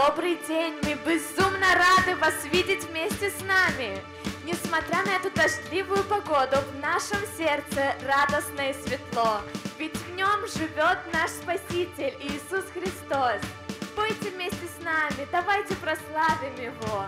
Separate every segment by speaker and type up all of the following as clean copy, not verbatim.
Speaker 1: Добрый день, мы безумно рады вас видеть вместе с нами. Несмотря на эту дождливую погоду, в нашем сердце радостно и светло, ведь в нем живет наш Спаситель Иисус Христос. Пойте вместе с нами, давайте прославим Его.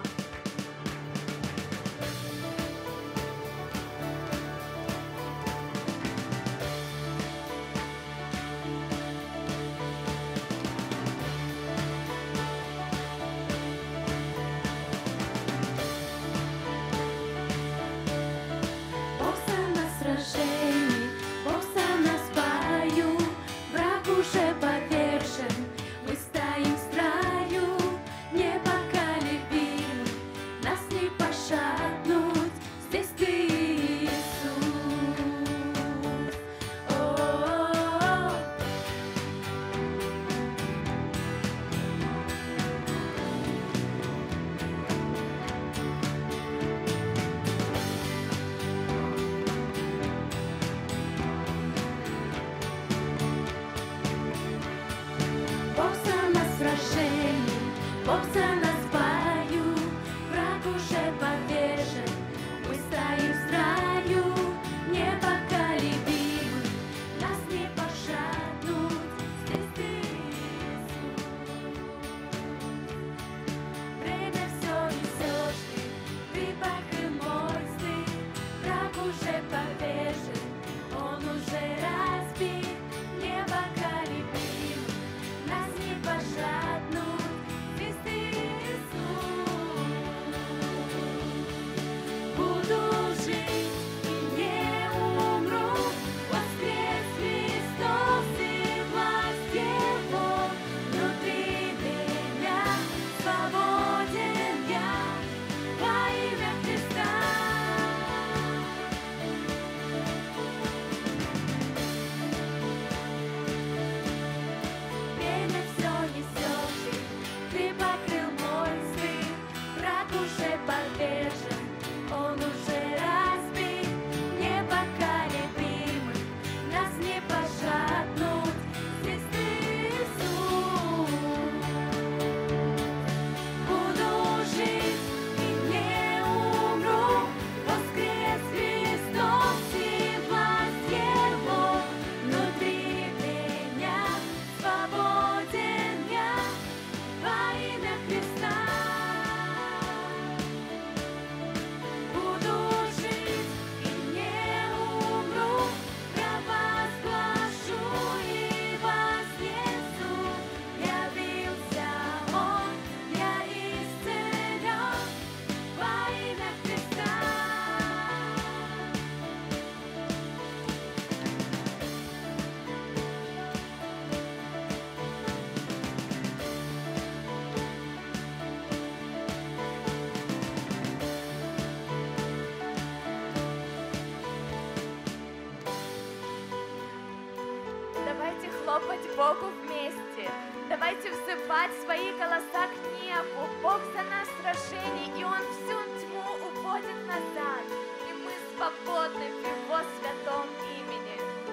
Speaker 1: Хлопать Богу вместе. Давайте взывать свои голоса к небу. Бог за нас в сражении, и Он всю тьму уводит назад. И мы свободны в Его святом имени.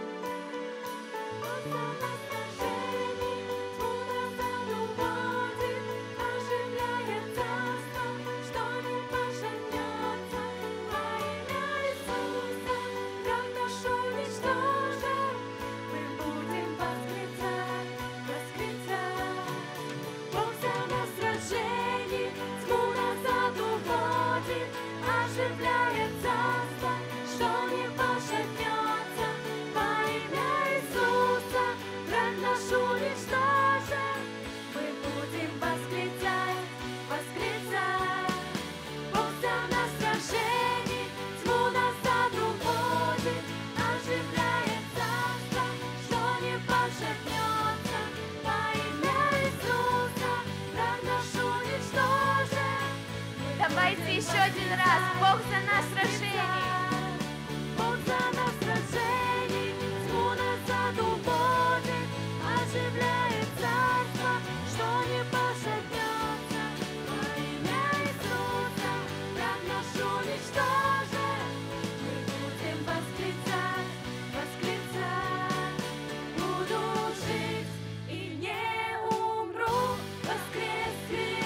Speaker 1: Давайте еще один раз. Бог за нас в сражении. Бог за нас в сражении, тьму назад уводит, оживляет царство, что не пошатнется. Во имя Иисуса враг наш уничтожен. Мы будем восклицать, восклицать. Буду жить и не умру, воскрес Христос.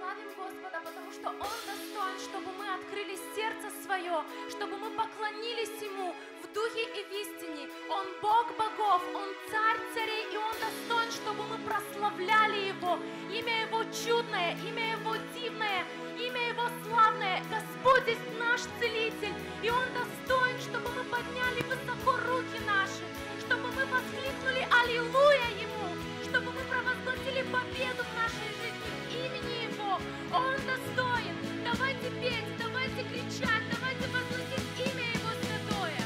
Speaker 1: славим Господа, потому что Он достоин, чтобы мы открыли сердце свое, чтобы мы поклонились Ему в духе и в истине. Он Бог богов, Он царь царей, и Он достоин, чтобы мы прославляли Его. Имя Его чудное, имя Его дивное, имя Его славное. Господь есть наш целитель, и Он достоин, чтобы мы подняли высоко руки наши, чтобы мы воскликнули «Аллилуйя» Ему, чтобы мы провозгласили победу в нашей жизни в имени Его. Он достоин. Давайте петь, давайте кричать, давайте возносить имя Его святое.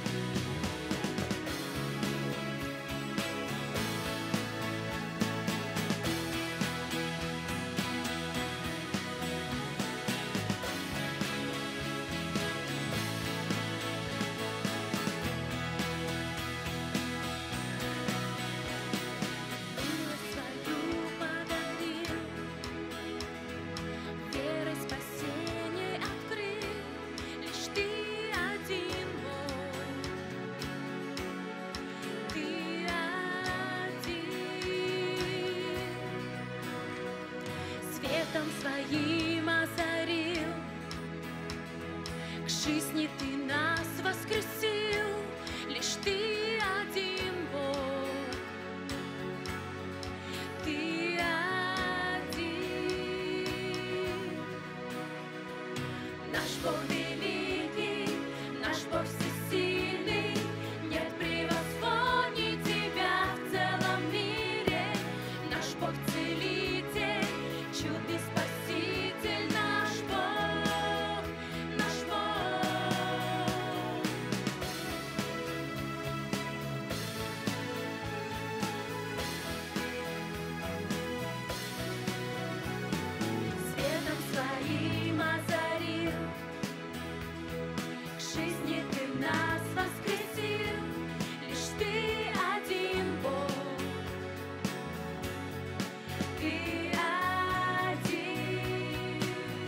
Speaker 2: Своим озарил, к жизни Ты нас воскресил, лишь Ты один Бог, Ты один. Наш Бог великий, наш Бог всесильный, нет превосходней Тебя в целом мире. Наш Бог целитель, чудный Спаситель, наш Бог, наш Бог. Светом своим озарил, к жизни Ты нас воскресил, лишь Ты один Бог, Ты один.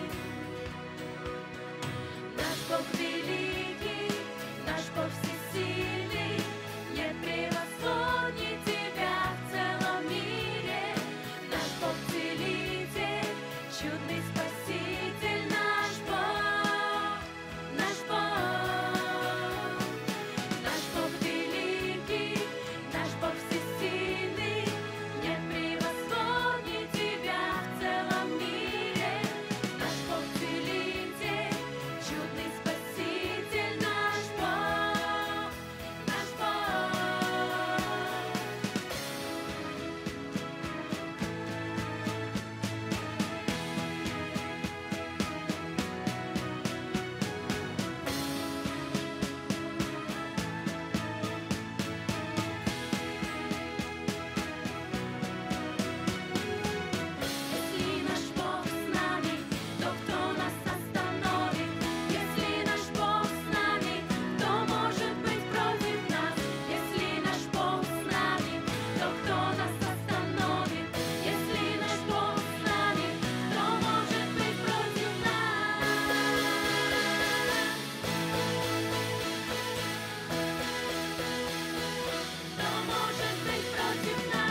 Speaker 2: Наш Бог великий, наш Бог всесильный, нет превосходней Тебя в целом мире. Наш Бог целитель, чудный Спаситель, наш Бог, наш Бог. Наш Бог великий, наш Бог всесильный, нет превосходней Тебя в целом мире. Наш Бог целитель, чудный Спаситель, наш Бог, наш Бог. Если наш Бог с нами, то кто нас остановит? Если наш Бог с нами, кто может быть против нас? Если наш Бог с нами, то кто нас остановит? Если наш Бог с нами, кто может быть против нас? Кто может быть против нас?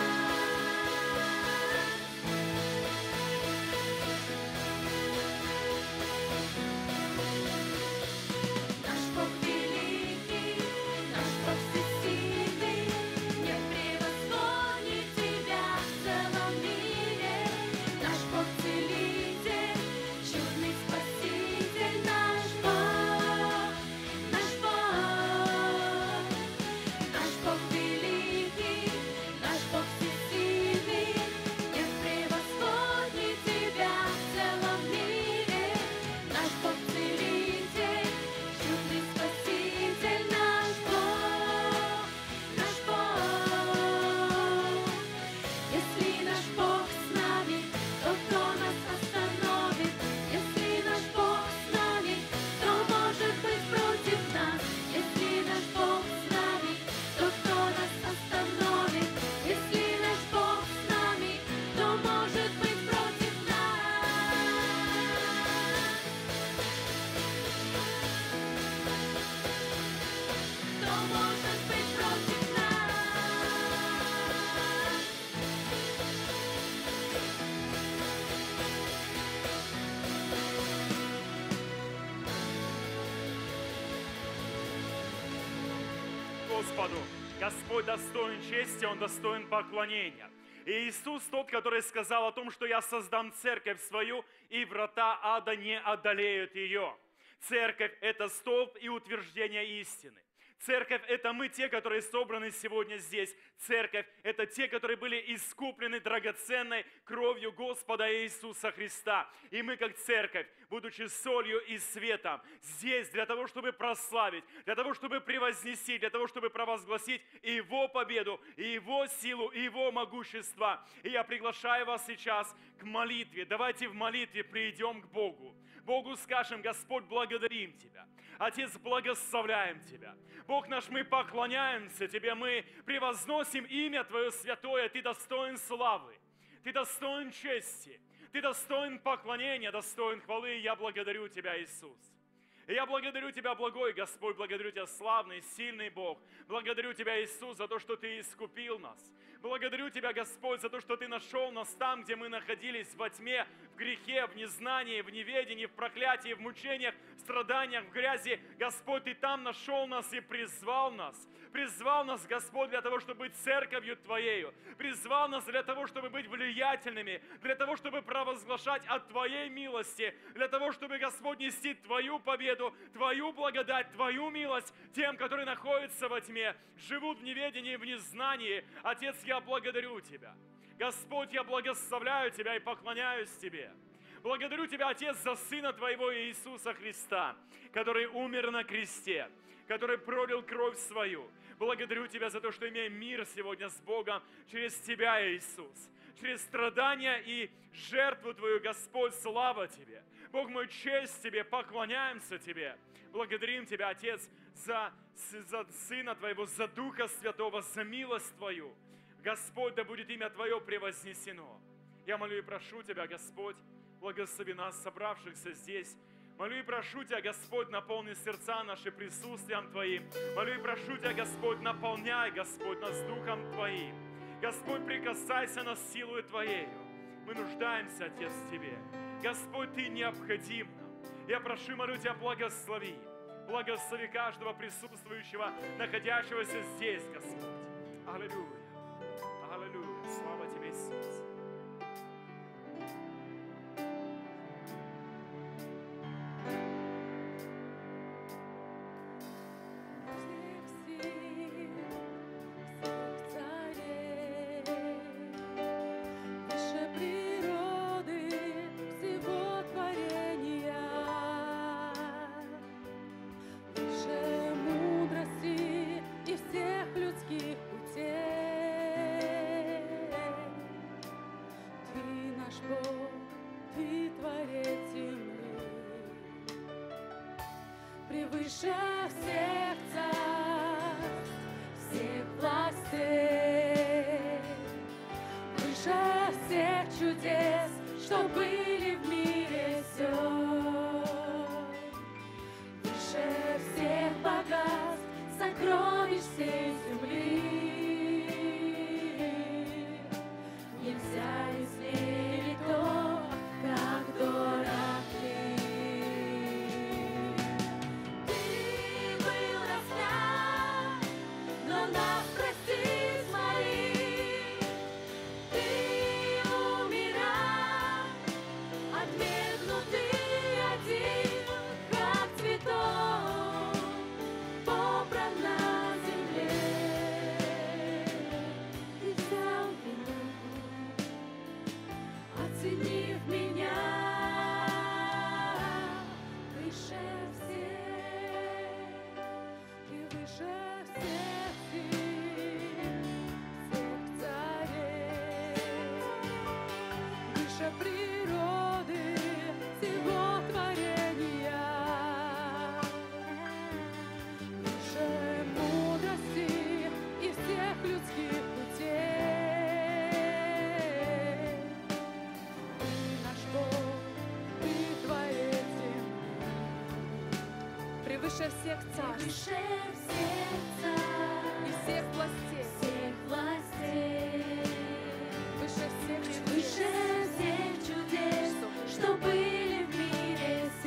Speaker 2: Наш Бог великий, наш Бог всесильный, нет превосходней Тебя в целом мире. Наш Бог целитель, чудный Спаситель, наш Бог, наш Бог. Наш Бог великий, наш Бог всесильный, нет превосходней Тебя в целом мире. Наш Бог целитель, чудный Спаситель, наш Бог, наш Бог. Если наш Бог с нами, то кто нас остановит? Если наш Бог с нами, кто может быть против нас? Если наш Бог с нами, то кто нас остановит? Если наш Бог с нами, кто может быть против нас? Кто может быть против нас?
Speaker 3: Господу. Господь достоин чести, Он достоин поклонения. И Иисус тот, который сказал о том, что я создам церковь свою, и врата ада не одолеют ее. Церковь – это столб и утверждение истины. Церковь – это мы, те, которые собраны сегодня здесь. Церковь – это те, которые были искуплены драгоценной кровью Господа Иисуса Христа. И мы, как церковь, будучи солью и светом, здесь для того, чтобы прославить, для того, чтобы превознести, для того, чтобы провозгласить Его победу, и Его силу, и Его могущество. И я приглашаю вас сейчас к молитве. Давайте в молитве придем к Богу. Богу скажем: Господь, благодарим Тебя. Отец, благословляем Тебя. Бог наш, мы поклоняемся Тебе, мы превозносим имя Твое святое. Ты достоин славы, Ты достоин чести, Ты достоин поклонения, достоин хвалы. И я благодарю Тебя, Иисус. И я благодарю Тебя, благой Господь, благодарю Тебя, славный, сильный Бог. Благодарю Тебя, Иисус, за то, что Ты искупил нас. Благодарю Тебя, Господь, за то, что Ты нашел нас там, где мы находились во тьме, в грехе, в незнании, в неведении, в проклятии, в мучениях, в страданиях, в грязи. Господь, Ты там нашел нас и призвал нас. Призвал нас, Господь, для того, чтобы быть церковью Твоею. Призвал нас для того, чтобы быть влиятельными, для того, чтобы провозглашать о Твоей милости, для того, чтобы, Господь, нести Твою победу, Твою благодать, Твою милость тем, которые находятся во тьме, живут в неведении, в незнании. Отец, я благодарю Тебя. Господь, я благословляю Тебя и поклоняюсь Тебе. Благодарю Тебя, Отец, за Сына Твоего Иисуса Христа, который умер на кресте, который пролил кровь свою. Благодарю Тебя за то, что имеем мир сегодня с Богом через Тебя, Иисус. Через страдания и жертву Твою, Господь, слава Тебе. Бог мой, честь Тебе, поклоняемся Тебе. Благодарим Тебя, Отец, за Сына Твоего, за Духа Святого, за милость Твою. Господь, да будет имя Твое превознесено. Я молю и прошу Тебя, Господь, благослови нас, собравшихся здесь. Молю и прошу Тебя, Господь, наполни сердца наши присутствием Твоим. Молю и прошу Тебя, Господь, наполняй, Господь, нас Духом Твоим. Господь, прикасайся нас силой Твоею. Мы нуждаемся, Отец, в Тебе. Господь, Ты необходим нам. Я прошу, молю Тебя, благослови. Благослови каждого присутствующего, находящегося здесь, Господь. Аллилуйя. Аллилуйя. Слава Тебе, Иисус.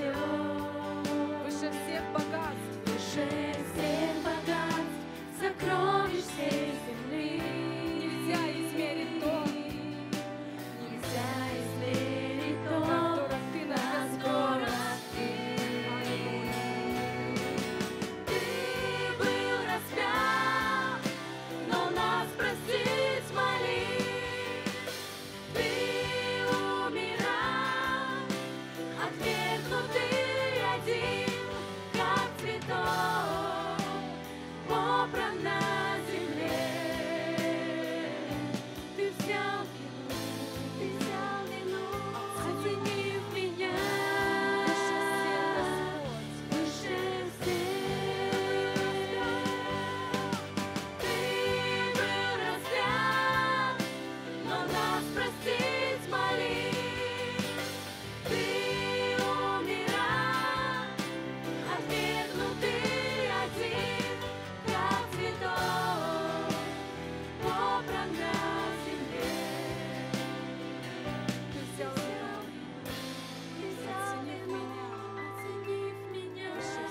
Speaker 2: Выше всех богатств, сокровищ на земле. Ты взял вину, оценив меня выше всех. Ты был распят, но нас простить молись. Ты умирал, отвергнутый один, как цветок, попран на земле. Ты взял вину, оценив меня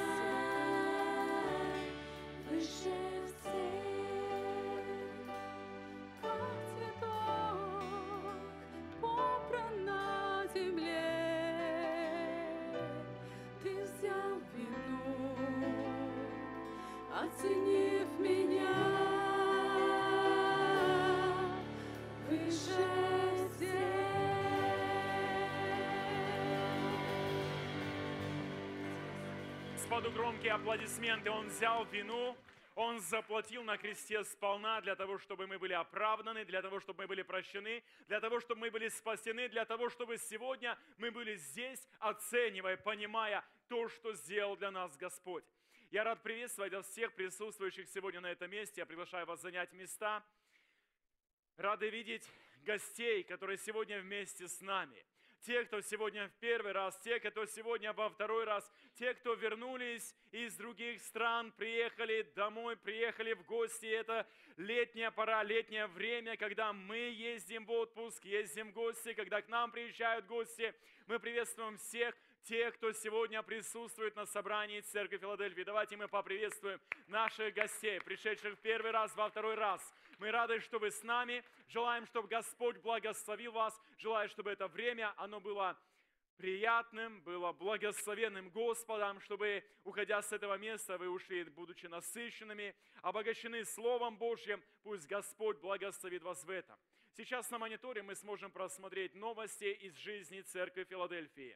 Speaker 2: выше всех, как цветок, попран на земле. Ты взял вину, оценив меня выше всех.
Speaker 3: Господу громкие аплодисменты. Он взял вину, Он заплатил на кресте сполна для того, чтобы мы были оправданы, для того, чтобы мы были прощены, для того, чтобы мы были спасены, для того, чтобы сегодня мы были здесь, оценивая, понимая то, что сделал для нас Господь. Я рад приветствовать вас всех присутствующих сегодня на этом месте. Я приглашаю вас занять места. Рады видеть гостей, которые сегодня вместе с нами. Те, кто сегодня в первый раз, те, кто сегодня во второй раз, те, кто вернулись из других стран, приехали домой, приехали в гости. Это летняя пора, летнее время, когда мы ездим в отпуск, ездим в гости, когда к нам приезжают гости. Мы приветствуем всех тех, кто сегодня присутствует на собрании Церкви Филадельфии. Давайте мы поприветствуем наших гостей, пришедших в первый раз, во второй раз. Мы рады, что вы с нами. Желаем, чтобы Господь благословил вас. Желаю, чтобы это время, оно было приятным, было благословенным Господом, чтобы, уходя с этого места, вы ушли, будучи насыщенными, обогащены Словом Божьим. Пусть Господь благословит вас в этом. Сейчас на мониторе мы сможем просмотреть новости из жизни Церкви Филадельфии.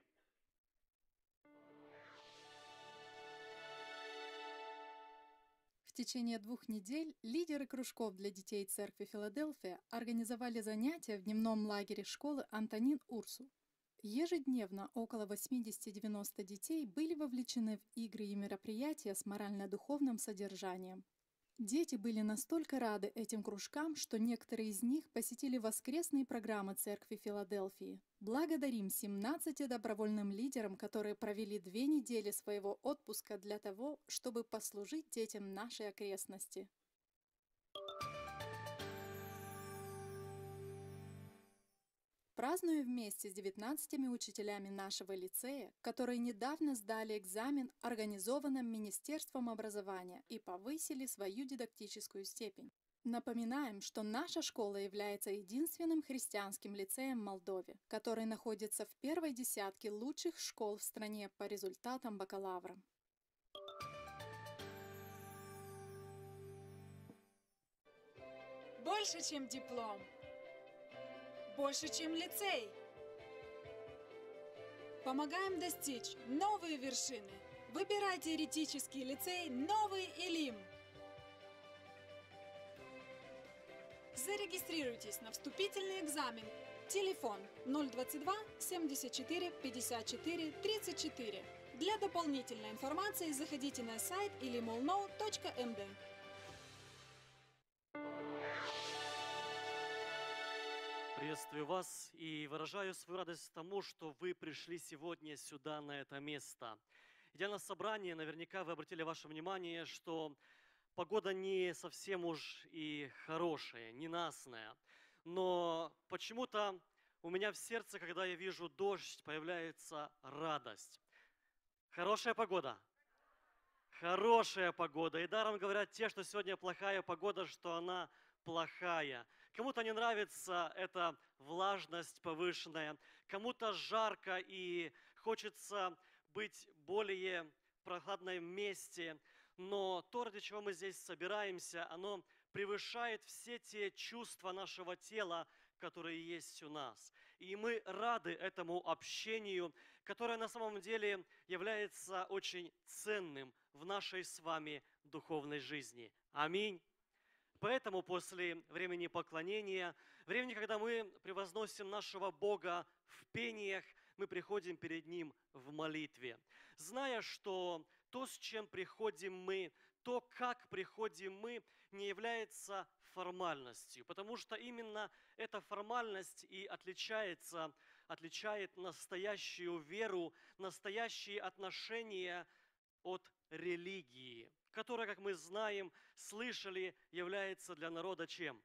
Speaker 4: В течение 2 недель лидеры кружков для детей Церкви Филадельфия организовали занятия в дневном лагере школы Антонин Урсу. Ежедневно около 80-90 детей были вовлечены в игры и мероприятия с морально-духовным содержанием. Дети были настолько рады этим кружкам, что некоторые из них посетили воскресные программы Церкви Филадельфии. Благодарим 17 добровольным лидерам, которые провели 2 недели своего отпуска для того, чтобы послужить детям нашей окрестности. Праздную вместе с 19 учителями нашего лицея, которые недавно сдали экзамен, организованным Министерством образования, и повысили свою дидактическую степень. Напоминаем, что наша школа является единственным христианским лицеем в Молдове, который находится в первой десятке лучших школ в стране по результатам бакалавра.
Speaker 5: Больше, чем диплом. Больше, чем лицей. Помогаем достичь новые вершины. Выбирай теоретический лицей «Новый Илим». Зарегистрируйтесь на вступительный экзамен. Телефон 022 74 54 34. Для дополнительной информации заходите на сайт ilimolno.md.
Speaker 6: Приветствую вас и выражаю свою радость тому, что вы пришли сегодня сюда, на это место. Идя на собрание, наверняка вы обратили ваше внимание, что погода не совсем уж и хорошая, ненастная. Но почему-то у меня в сердце, когда я вижу дождь, появляется радость. Хорошая погода? Хорошая погода. И даром говорят те, что сегодня плохая погода, что она плохая. Кому-то не нравится эта влажность повышенная, кому-то жарко и хочется быть более в прохладном месте. Но то, ради чего мы здесь собираемся, оно превышает все те чувства нашего тела, которые есть у нас. И мы рады этому общению, которое на самом деле является очень ценным в нашей с вами духовной жизни. Аминь. Поэтому после времени поклонения, времени, когда мы превозносим нашего Бога в пениях, мы приходим перед Ним в молитве, зная, что то, с чем приходим мы, то, как приходим мы, не является формальностью, потому что именно эта формальность и отличает настоящую веру, настоящие отношения от религии, которая, как мы знаем, слышали, является для народа чем?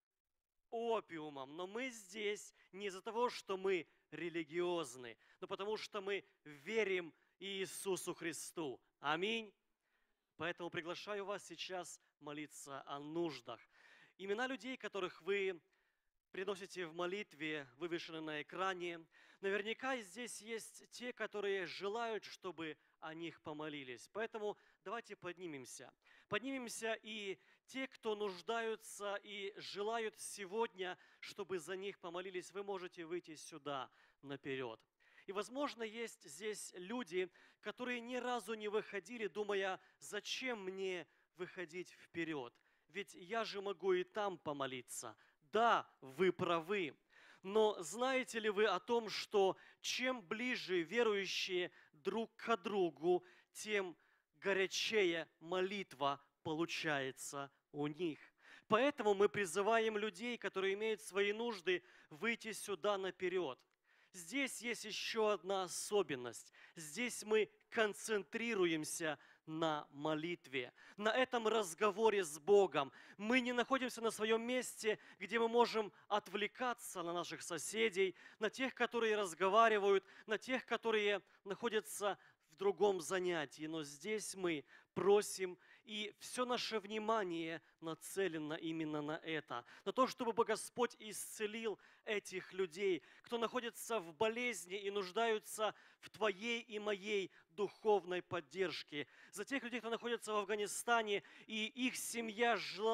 Speaker 6: Опиумом. Но мы здесь не из-за того, что мы религиозны, но потому что мы верим Иисусу Христу. Аминь. Поэтому приглашаю вас сейчас молиться о нуждах. Имена людей, которых вы приносите в молитве, вывешены на экране. Наверняка здесь есть те, которые желают, чтобы о них помолились. Поэтому давайте поднимемся. Поднимемся, и те, кто нуждаются и желают сегодня, чтобы за них помолились, вы можете выйти сюда наперед. И, возможно, есть здесь люди, которые ни разу не выходили, думая, зачем мне выходить вперед? Ведь я же могу и там помолиться. Да, вы правы. Но знаете ли вы о том, что чем ближе верующие друг к другу, тем горячее молитва получается у них. Поэтому мы призываем людей, которые имеют свои нужды, выйти сюда наперед. Здесь есть еще одна особенность. Здесь мы концентрируемся на молитве, на этом разговоре с Богом. Мы не находимся на своем месте, где мы можем отвлекаться на наших соседей, на тех, которые разговаривают, на тех, которые находятся в другом занятии. Но здесь мы просим, и все наше внимание нацелено именно на это, на то, чтобы Господь исцелил этих людей, кто находится в болезни и нуждаются в Твоей и моей духовной поддержке. За тех людей, кто находится в Афганистане, и их семья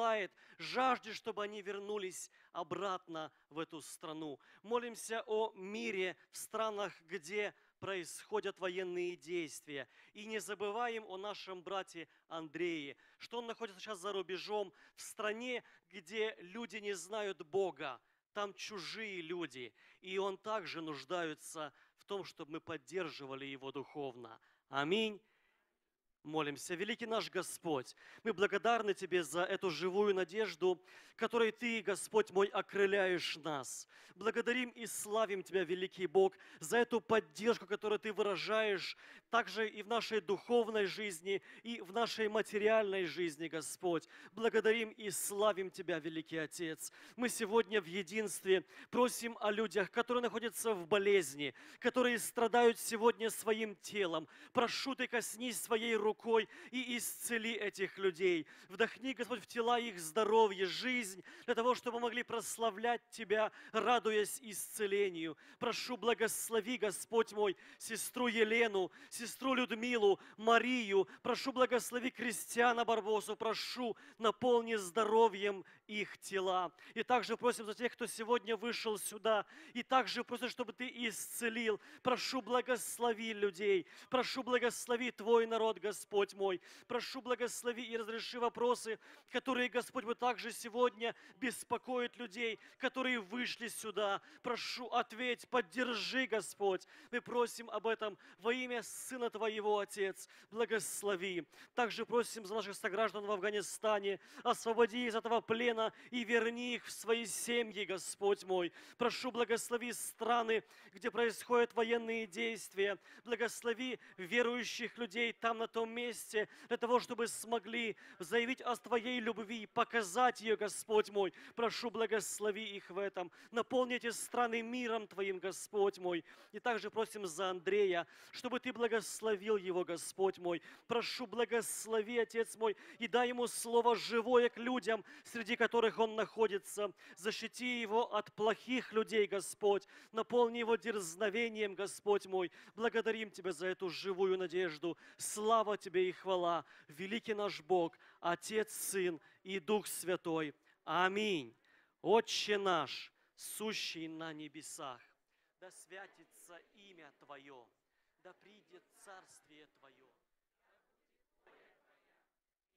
Speaker 6: жаждет, чтобы они вернулись обратно в эту страну. Молимся о мире в странах, где происходят военные действия. И не забываем о нашем брате Андрее, что он находится сейчас за рубежом, в стране, где люди не знают Бога. Там чужие люди, и он также нуждается в том, чтобы мы поддерживали его духовно. Аминь. Молимся. Великий наш Господь, мы благодарны Тебе за эту живую надежду, которой Ты, Господь мой, окрыляешь нас. Благодарим и славим Тебя, великий Бог, за эту поддержку, которую Ты выражаешь также и в нашей духовной жизни, и в нашей материальной жизни, Господь. Благодарим и славим Тебя, великий Отец. Мы сегодня в единстве просим о людях, которые находятся в болезни, которые страдают сегодня своим телом. Прошу Ты, коснись своей рукой и исцели этих людей. Вдохни, Господь, в тела их здоровье, жизнь, для того, чтобы могли прославлять Тебя, радуясь исцелению. Прошу, благослови, Господь мой, сестру Елену, сестру Людмилу, Марию. Прошу, благослови Кристиана Барбосу. Прошу, наполни здоровьем их тела. И также просим за тех, кто сегодня вышел сюда. И также просим, чтобы Ты исцелил. Прошу, благослови людей. Прошу, благослови Твой народ, Господь мой. Прошу, благослови и разреши вопросы, которые, Господь, вы также сегодня беспокоят людей, которые вышли сюда. Прошу, ответь, поддержи, Господь. Мы просим об этом во имя Сына Твоего, Отец. Благослови. Также просим за наших сограждан в Афганистане. Освободи из этого плена и верни их в свои семьи, Господь мой. Прошу, благослови страны, где происходят военные действия. Благослови верующих людей там, на том месте, для того, чтобы смогли заявить о Твоей любви, показать ее, Господь мой. Прошу, благослови их в этом. Наполни эти страны миром Твоим, Господь мой. И также просим за Андрея, чтобы Ты благословил его, Господь мой. Прошу, благослови, Отец мой, и дай ему слово живое к людям, среди которых он находится. Защити его от плохих людей, Господь. Наполни его дерзновением, Господь мой. Благодарим Тебя за эту живую надежду. Слава Тебе и хвала, великий наш Бог, Отец, Сын и Дух Святой. Аминь. Отче наш, сущий на небесах, да святится имя Твое, да придет царствие Твое, на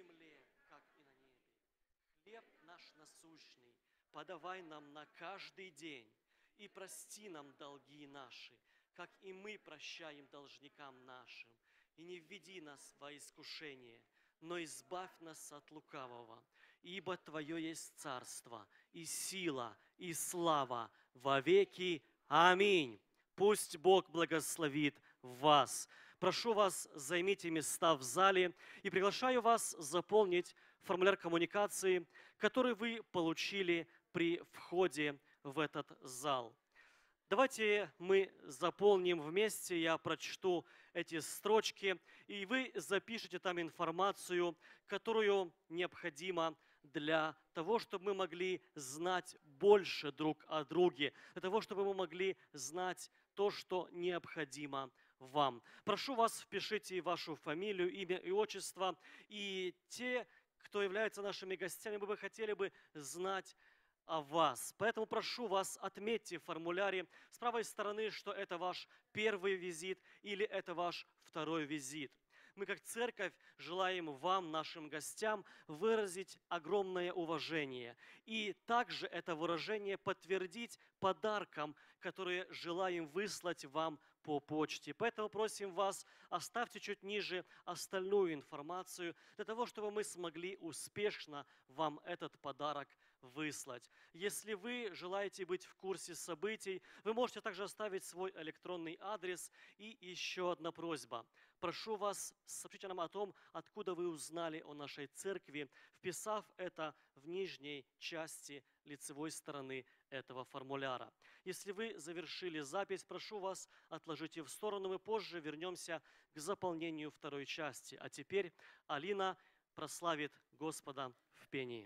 Speaker 6: земле, как и на небе. Хлеб наш насущный подавай нам на каждый день, и прости нам долги наши, как и мы прощаем должникам нашим. И не введи нас во искушение, но избавь нас от лукавого. Ибо Твое есть царство, и сила, и слава во веки. Аминь. Пусть Бог благословит вас. Прошу вас, займите места в зале и приглашаю вас заполнить формуляр коммуникации, который вы получили при входе в этот зал. Давайте мы заполним вместе, я прочту эти строчки, и вы запишите там информацию, которую необходимо для того, чтобы мы могли знать больше друг о друге, для того, чтобы мы могли знать то, что необходимо вам. Прошу вас, впишите вашу фамилию, имя и отчество, и те, кто являются нашими гостями, мы бы хотели бы знать о вас. Поэтому прошу вас, отметьте в формуляре с правой стороны, что это ваш первый визит или это ваш второй визит. Мы как церковь желаем вам, нашим гостям, выразить огромное уважение. И также это выражение подтвердить подарком, которые желаем выслать вам по почте. Поэтому просим вас, оставьте чуть ниже остальную информацию, для того, чтобы мы смогли успешно вам этот подарок выслать. Если вы желаете быть в курсе событий, вы можете также оставить свой электронный адрес. И еще одна просьба. Прошу вас, сообщите нам о том, откуда вы узнали о нашей церкви, вписав это в нижней части лицевой стороны этого формуляра. Если вы завершили запись, прошу вас, отложите в сторону, мы позже вернемся к заполнению второй части. А теперь Алина прославит Господа в пении.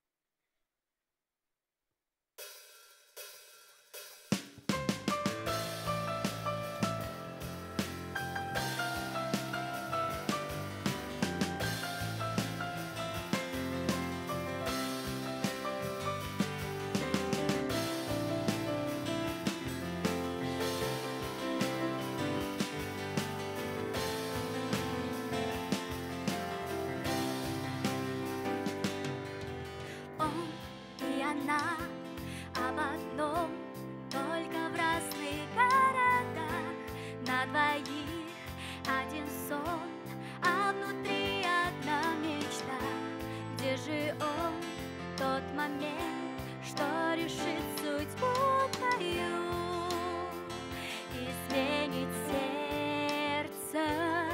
Speaker 2: Она об одном, только в разных городах, на двоих один сон, а внутри одна мечта. Где же он, тот момент, что решит судьбу твою и изменит сердце?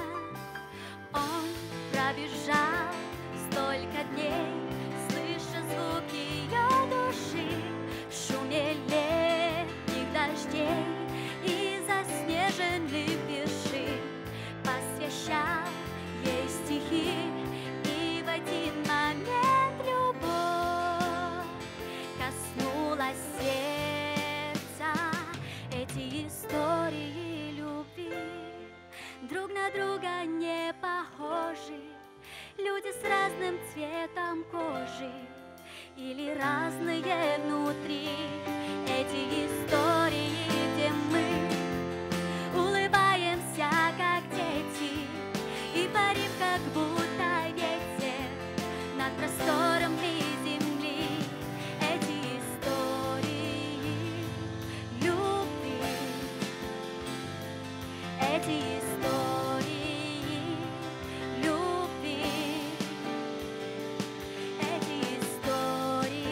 Speaker 2: Он пробежал столько дней, слыша звуки ее души в шуме летних дождей и заснеженных вершин, посвящал ей стихи, и в один момент любовь коснулась сердца. Эти истории любви друг на друга не похожи, люди с разным цветом кожи или разные внутри. Эти истории, где мы улыбаемся, как дети, и парим, как будто ветер над простором земли. Эти истории любви, эти истории любви, эти истории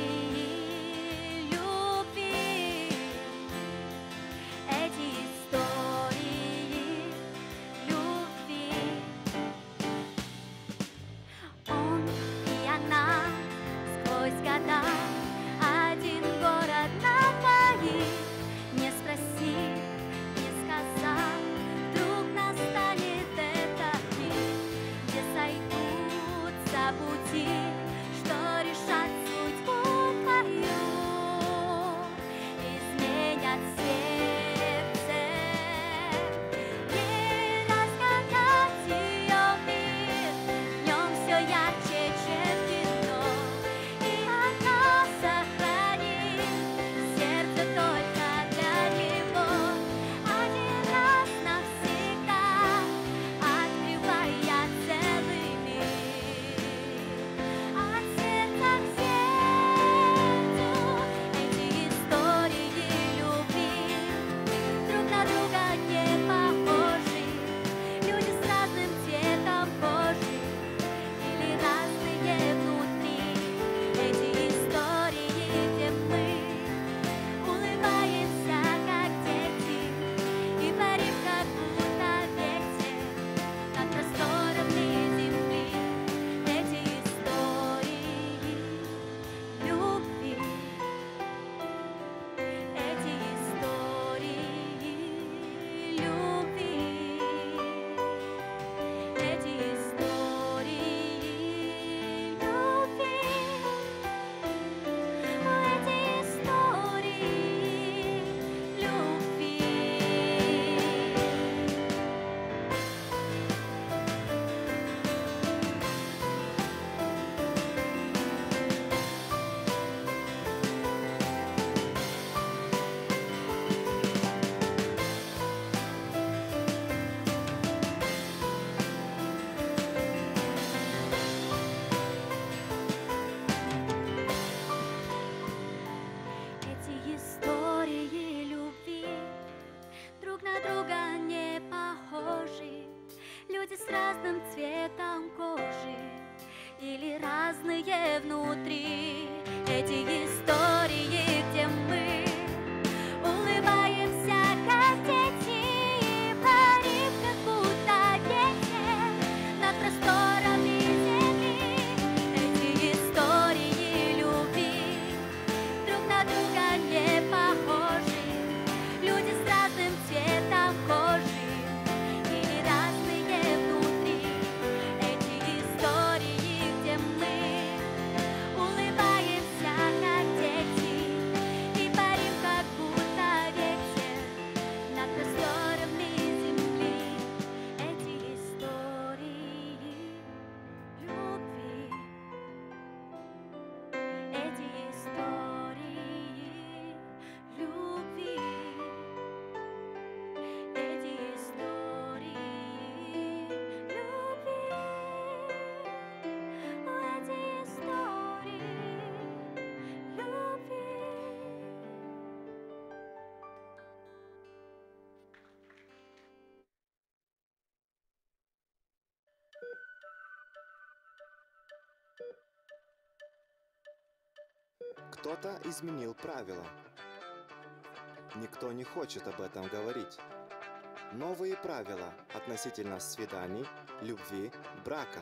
Speaker 2: эти истории, где мы улыбаемся, как дети, и парим, как будто ветер над просторами земли. Эти истории любви друг на друга не похожи, люди с разным цветом кожи или разные внутри. Эти истории, где мы улыбаемся, как дети, и парим, как будто ветер над просторами земли. Эти истории любви, эти истории любви, эти истории любви, эти истории любви.
Speaker 7: Кто-то изменил правила. Никто не хочет об этом говорить. Новые правила относительно свиданий, любви, брака.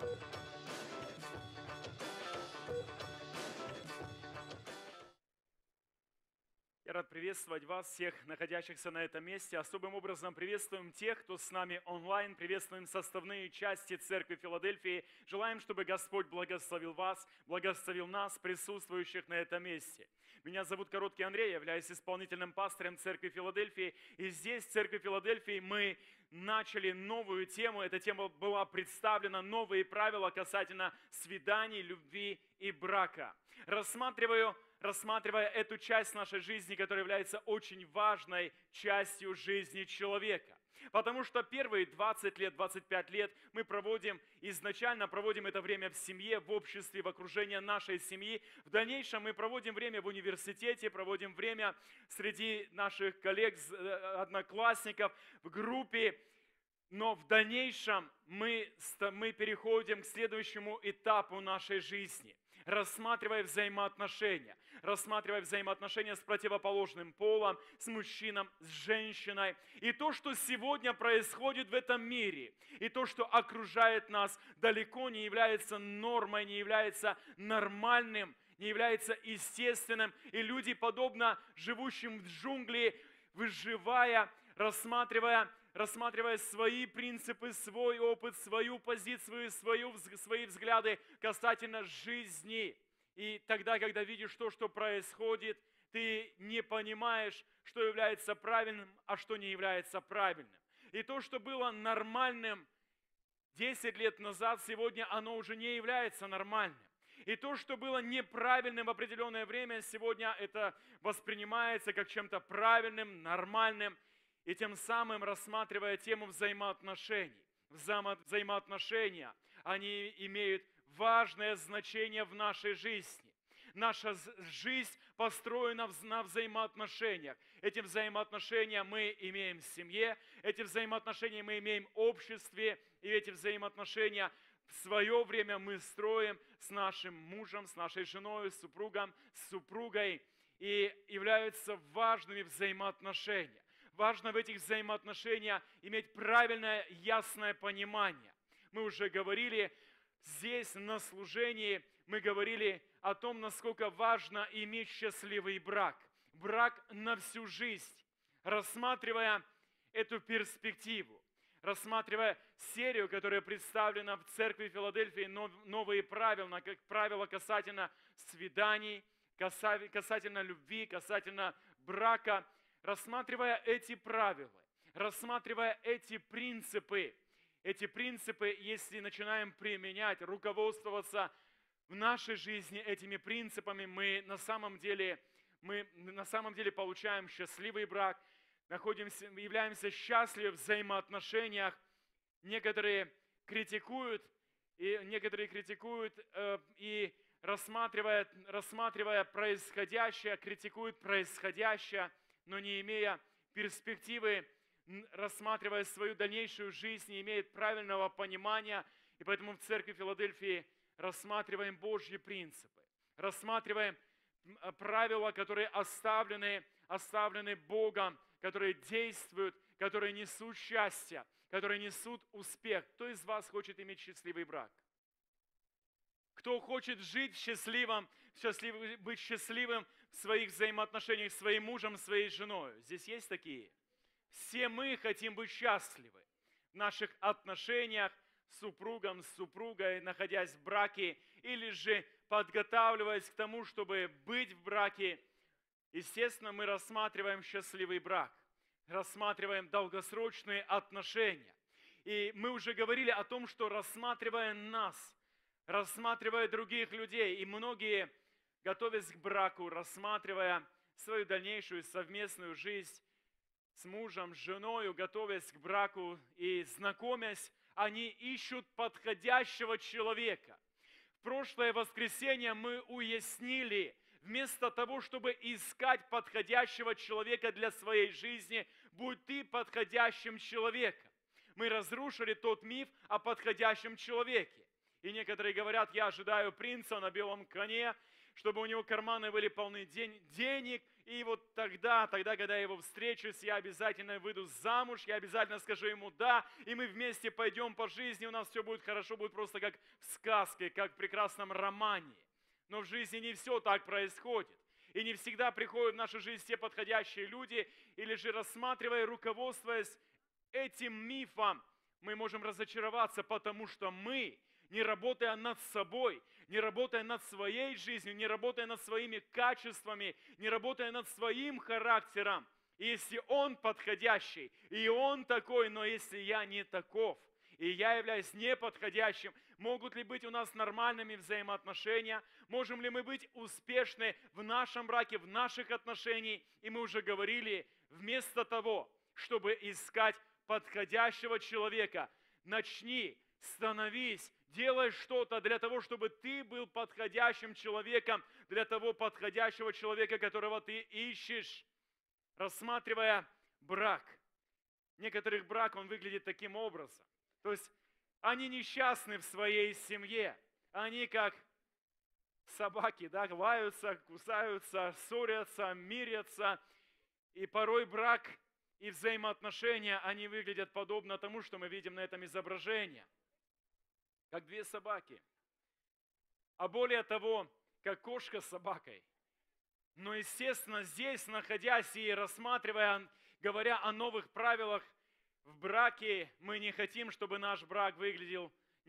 Speaker 3: Я рад приветствовать вас, всех находящихся на этом месте. Особым образом приветствуем тех, кто с нами онлайн. Приветствуем составные части Церкви Филадельфии. Желаем, чтобы Господь благословил вас, благословил нас, присутствующих на этом месте. Меня зовут Короткий Андрей, я являюсь исполнительным пастором Церкви Филадельфии. И здесь, в Церкви Филадельфии, мы начали новую тему. Эта тема была представлена, новые правила касательно свиданий, любви и брака. Рассматривая эту часть нашей жизни, которая является очень важной частью жизни человека. Потому что первые 20 лет, 25 лет мы изначально проводим это время в семье, в обществе, в окружении нашей семьи. В дальнейшем мы проводим время в университете, проводим время среди наших коллег, одноклассников, в группе. Но в дальнейшем мы переходим к следующему этапу нашей жизни, рассматривая взаимоотношения с противоположным полом, с мужчиной, с женщиной. И то, что сегодня происходит в этом мире, и то, что окружает нас, далеко не является нормой, не является нормальным, не является естественным. И люди, подобно живущим в джунгли, выживая, рассматривая свои принципы, свой опыт, свою позицию, свои взгляды касательно жизни. И тогда, когда видишь то, что происходит, ты не понимаешь, что является правильным, а что не является правильным. И то, что было нормальным 10 лет назад, сегодня оно уже не является нормальным. И то, что было неправильным в определенное время, сегодня это воспринимается как чем-то правильным, нормальным. И тем самым, рассматривая тему взаимоотношений, взаимоотношения, они имеют важное значение в нашей жизни. Наша жизнь построена на взаимоотношениях. Эти взаимоотношения мы имеем в семье, эти взаимоотношения мы имеем в обществе, и эти взаимоотношения в свое время мы строим с нашим мужем, с нашей женой, с супругом, с супругой, и являются важными взаимоотношения. Важно в этих взаимоотношениях иметь правильное, ясное понимание. Мы уже говорили здесь на служении, мы говорили о том, насколько важно иметь счастливый брак. Брак на всю жизнь. Рассматривая эту перспективу, рассматривая серию, которая представлена в Церкви Филадельфии, новые правила касательно свиданий, касательно любви, касательно брака, рассматривая эти правила, рассматривая эти принципы, если начинаем применять, руководствоваться в нашей жизни этими принципами, мы на самом деле получаем счастливый брак, являемся счастливы в взаимоотношениях. Некоторые критикуют и рассматривая происходящее, критикуют происходящее, но не имея перспективы, рассматривая свою дальнейшую жизнь, не имеет правильного понимания. И поэтому в Церкви Филадельфии рассматриваем Божьи принципы. Рассматриваем правила, которые оставлены Богом, которые действуют, которые несут счастье, которые несут успех. Кто из вас хочет иметь счастливый брак? Кто хочет жить быть счастливым в своих взаимоотношениях с своим мужем, своей женой? Здесь есть такие? Все мы хотим быть счастливы в наших отношениях с супругом, с супругой, находясь в браке, или же подготавливаясь к тому, чтобы быть в браке. Естественно, мы рассматриваем счастливый брак, рассматриваем долгосрочные отношения. И мы уже говорили о том, что рассматривая нас, рассматривая других людей, и многие, готовясь к браку, рассматривая свою дальнейшую совместную жизнь с мужем, с женой, готовясь к браку и знакомясь, они ищут подходящего человека. В прошлое воскресенье мы уяснили, вместо того, чтобы искать подходящего человека для своей жизни, будь ты подходящим человеком. Мы разрушили тот миф о подходящем человеке. И некоторые говорят, я ожидаю принца на белом коне, чтобы у него карманы были полны денег, и вот тогда, когда я его встречусь, я обязательно выйду замуж, я обязательно скажу ему «да», и мы вместе пойдем по жизни, у нас все будет хорошо, будет просто как в сказке, как в прекрасном романе. Но в жизни не все так происходит. И не всегда приходят в нашу жизнь те подходящие люди, или же рассматривая, руководствуясь этим мифом, мы можем разочароваться, потому что мы, не работая над собой, не работая над своей жизнью, не работая над своими качествами, не работая над своим характером, если он подходящий, и он такой, но если я не таков, и я являюсь неподходящим, могут ли быть у нас нормальными взаимоотношения, можем ли мы быть успешны в нашем браке, в наших отношениях, и мы уже говорили, вместо того, чтобы искать подходящего человека, начни, становись, делай что-то для того, чтобы ты был подходящим человеком, для того подходящего человека, которого ты ищешь. Рассматривая брак. Некоторых брак, он выглядит таким образом. То есть, они несчастны в своей семье. Они как собаки, да, лаются, кусаются, ссорятся, мирятся. И порой брак и взаимоотношения, они выглядят подобно тому, что мы видим на этом изображении. Как две собаки. А более того, как кошка с собакой. Но, естественно, здесь, находясь и рассматривая, говоря о новых правилах в браке, мы не хотим, чтобы наш брак выглядел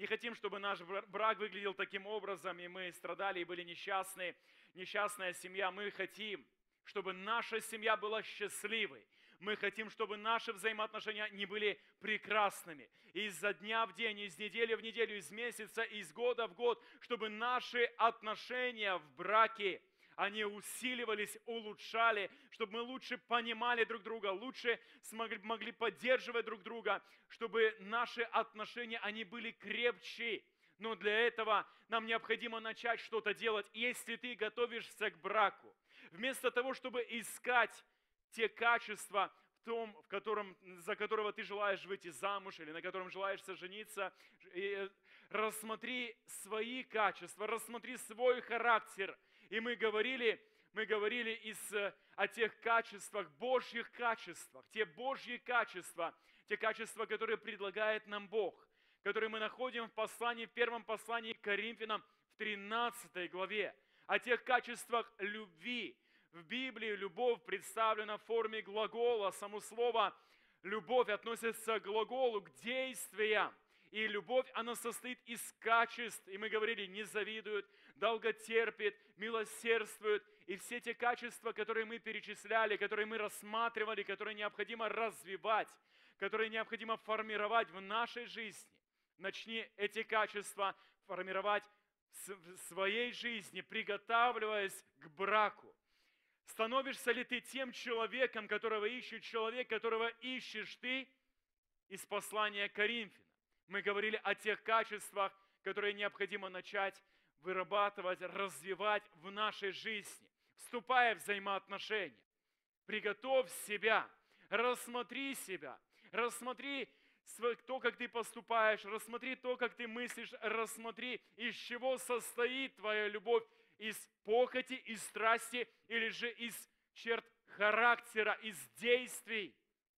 Speaker 3: таким образом, и мы страдали и были несчастны, несчастная семья. Мы хотим, чтобы наша семья была счастливой. Мы хотим, чтобы наши взаимоотношения не были прекрасными. Изо дня в день, из недели в неделю, из месяца, из года в год, чтобы наши отношения в браке, они усиливались, улучшали, чтобы мы лучше понимали друг друга, лучше могли поддерживать друг друга, чтобы наши отношения, они были крепче. Но для этого нам необходимо начать что-то делать. Если ты готовишься к браку, вместо того, чтобы искать те качества, за которого ты желаешь выйти замуж или на котором желаешь жениться, рассмотри свои качества, рассмотри свой характер. И мы говорили о тех качествах, Божьих качествах, те Божьи качества, те качества, которые предлагает нам Бог, которые мы находим в первом послании к Коринфянам в 13 главе, о тех качествах любви. В Библии любовь представлена в форме глагола. Само слово «любовь» относится к глаголу, к действиям. И любовь, она состоит из качеств. И мы говорили, не завидуют, долготерпит, милосердствует. И все те качества, которые мы перечисляли, которые мы рассматривали, которые необходимо развивать, которые необходимо формировать в нашей жизни. Начни эти качества формировать в своей жизни, приготавливаясь к браку. Становишься ли ты тем человеком, которого ищет человек, которого ищешь ты из послания к Коринфянам? Мы говорили о тех качествах, которые необходимо начать вырабатывать, развивать в нашей жизни, вступая в взаимоотношения. Приготовь себя, рассмотри то, как ты поступаешь, рассмотри то, как ты мыслишь, рассмотри, из чего состоит твоя любовь, из похоти, из страсти или же из черт характера, из действий,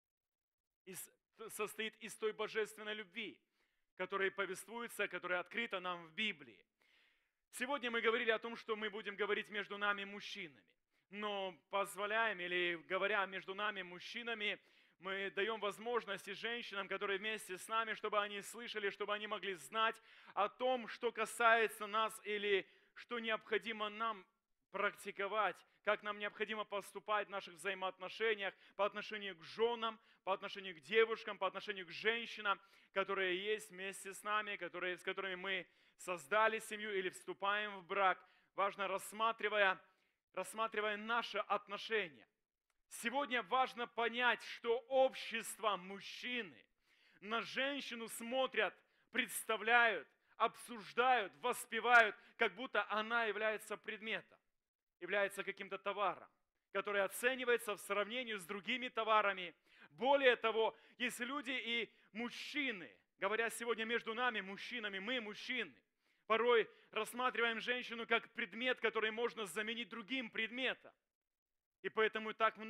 Speaker 3: состоит из той божественной любви, которая повествуется, которая открыта нам в Библии. Сегодня мы говорили о том, что мы будем говорить между нами мужчинами. Но позволяем или говоря между нами мужчинами, мы даем возможности женщинам, которые вместе с нами, чтобы они слышали, чтобы они могли знать о том, что касается нас или что необходимо нам практиковать, как нам необходимо поступать в наших взаимоотношениях по отношению к женам, по отношению к девушкам, по отношению к женщинам, которые есть вместе с нами, с которыми мы создали семью или вступаем в брак. Важно, рассматривая наши отношения. Сегодня важно понять, что общество мужчины на женщину смотрят, представляют, обсуждают, воспевают, как будто она является предметом, является каким-то товаром, который оценивается в сравнении с другими товарами. Более того, есть люди и мужчины, говоря сегодня между нами, мужчинами, мы мужчины, порой рассматриваем женщину как предмет, который можно заменить другим предметом. И поэтому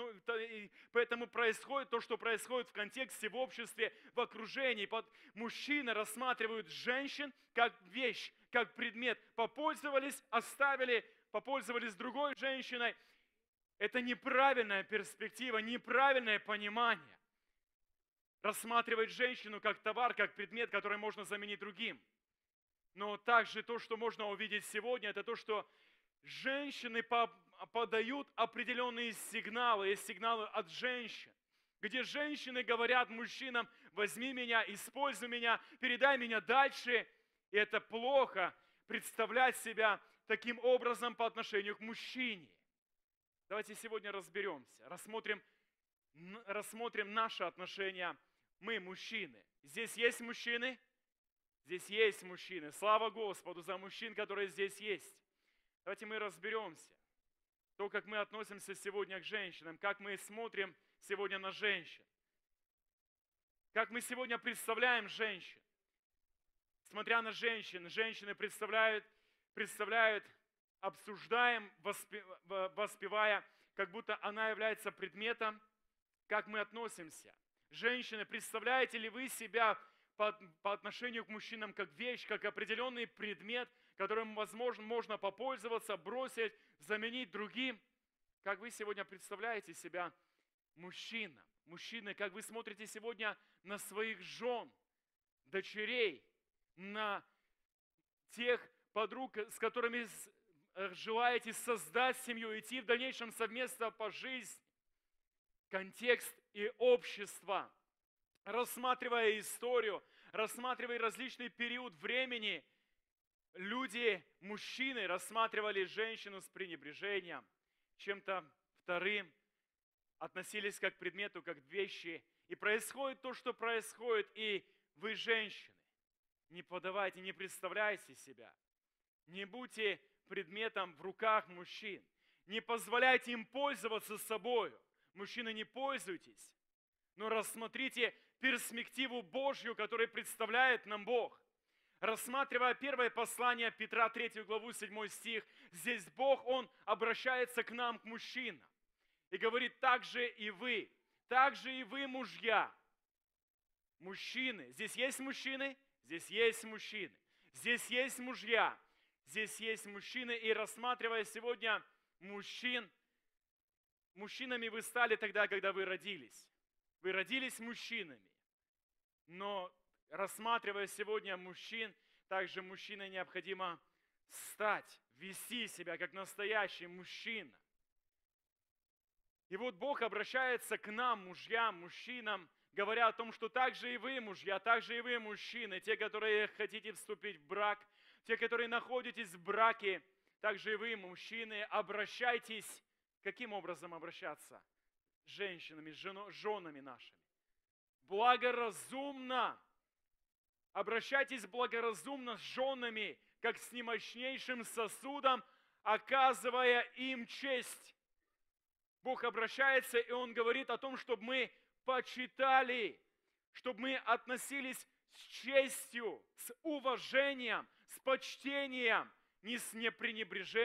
Speaker 3: происходит то, что происходит в контексте, в обществе, в окружении. Мужчины рассматривают женщин как вещь, как предмет. Попользовались, оставили, попользовались другой женщиной. Это неправильная перспектива, неправильное понимание. Рассматривать женщину как товар, как предмет, который можно заменить другим. Но также то, что можно увидеть сегодня, это то, что женщины подают определенные сигналы, есть сигналы от женщин, где женщины говорят мужчинам: возьми меня, используй меня, передай меня дальше. И это плохо представлять себя таким образом по отношению к мужчине. Давайте сегодня разберемся, рассмотрим наши отношения. Мы мужчины. Здесь есть мужчины? Здесь есть мужчины. Слава Господу за мужчин, которые здесь есть. Давайте мы разберемся. То, как мы относимся сегодня к женщинам, как мы смотрим сегодня на женщин. Как мы сегодня представляем женщин. Смотря на женщин, женщины представляют, обсуждаем, воспевая, как будто она является предметом, как мы относимся. Женщины, представляете ли вы себя по отношению к мужчинам как вещь, как определенный предмет, которым, возможно, можно попользоваться, бросить, заменить другим? Как вы сегодня представляете себя мужчинам? Мужчины, как вы смотрите сегодня на своих жен, дочерей, на тех подруг, с которыми желаете создать семью, идти в дальнейшем совместно по жизни? Контекст и общество. Рассматривая историю, рассматривая различный период времени, люди, мужчины рассматривали женщину с пренебрежением, чем-то вторым, относились как к предмету, как к вещи. И происходит то, что происходит, и вы, женщины, не подавайте, не представляйте себя. Не будьте предметом в руках мужчин. Не позволяйте им пользоваться собою. Мужчины, не пользуйтесь, но рассмотрите перспективу Божью, которую представляет нам Бог. Рассматривая первое послание Петра, 3 главу, 7 стих, здесь Бог, Он обращается к нам, к мужчинам, и говорит: так же и вы, мужья. Мужчины, здесь есть мужчины, здесь есть мужчины, здесь есть мужья, здесь есть мужчины. И рассматривая сегодня мужчинами вы стали тогда, когда вы родились. Вы родились мужчинами. Но рассматривая сегодня мужчин, также мужчиной необходимо стать, вести себя как настоящий мужчина. И вот Бог обращается к нам, мужьям, мужчинам, говоря о том, что также и вы, мужья, также и вы, мужчины, те, которые хотите вступить в брак, те, которые находитесь в браке, также и вы, мужчины, обращайтесь. Каким образом обращаться с женщинами, с женами нашими? Благоразумно. Обращайтесь благоразумно с женами, как с немощнейшим сосудом, оказывая им честь. Бог обращается, и Он говорит о том, чтобы мы почитали, чтобы мы относились с честью, с уважением, с почтением, не с непренебрежением,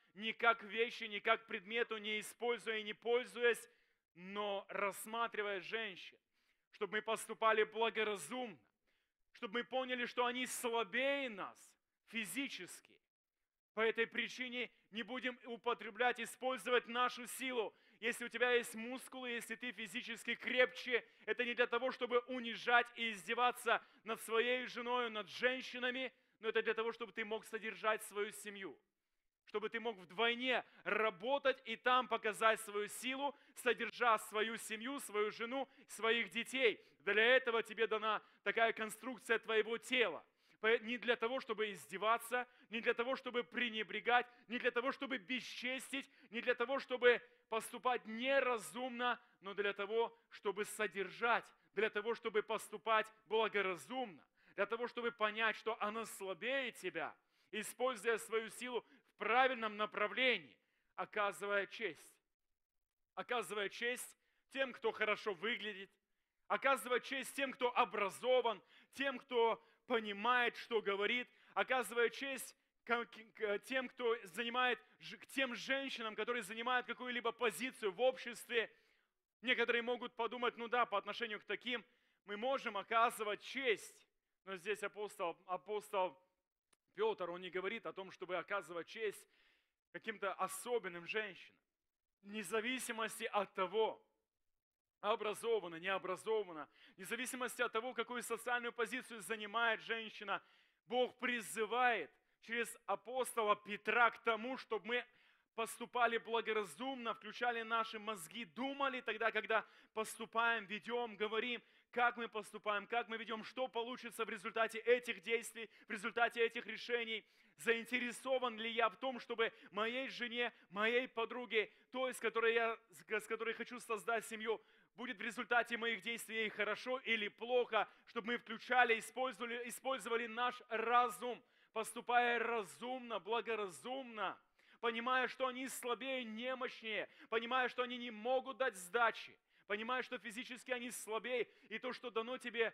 Speaker 3: ни как вещи, ни как предмету, не используя и не пользуясь, но рассматривая женщин, чтобы мы поступали благоразумно, чтобы мы поняли, что они слабее нас физически. По этой причине не будем употреблять, использовать нашу силу. Если у тебя есть мускулы, если ты физически крепче, это не для того, чтобы унижать и издеваться над своей женой, над женщинами, но это для того, чтобы ты мог содержать свою семью. Чтобы ты мог вдвойне работать и там показать свою силу, содержа свою семью, свою жену, своих детей. Для этого тебе дана такая конструкция твоего тела. Не для того, чтобы издеваться, не для того, чтобы пренебрегать, не для того, чтобы бесчестить, не для того, чтобы поступать неразумно, но для того, чтобы содержать, для того, чтобы поступать благоразумно, для того, чтобы понять, что она слабее тебя, используя свою силу в правильном направлении, оказывая честь. Оказывая честь тем, кто хорошо выглядит, оказывая честь тем, кто образован, тем, кто понимает, что говорит, оказывая честь тем, кто занимает, к тем женщинам, которые занимают какую-либо позицию в обществе. Некоторые могут подумать, ну да, по отношению к таким мы можем оказывать честь. Но здесь апостол Петр, он не говорит о том, чтобы оказывать честь каким-то особенным женщинам. Вне зависимости от того, образована, не образована, вне зависимости от того, какую социальную позицию занимает женщина, Бог призывает через апостола Петра к тому, чтобы мы поступали благоразумно, включали наши мозги, думали тогда, когда поступаем, ведем, говорим, как мы поступаем, как мы ведем, что получится в результате этих действий, в результате этих решений. Заинтересован ли я в том, чтобы моей жене, моей подруге, той, с которой хочу создать семью, будет в результате моих действий ей хорошо или плохо, чтобы мы включали, использовали наш разум, поступая разумно, благоразумно, понимая, что они слабее, немощнее, понимая, что они не могут дать сдачи, понимая, что физически они слабее, и то, что дано тебе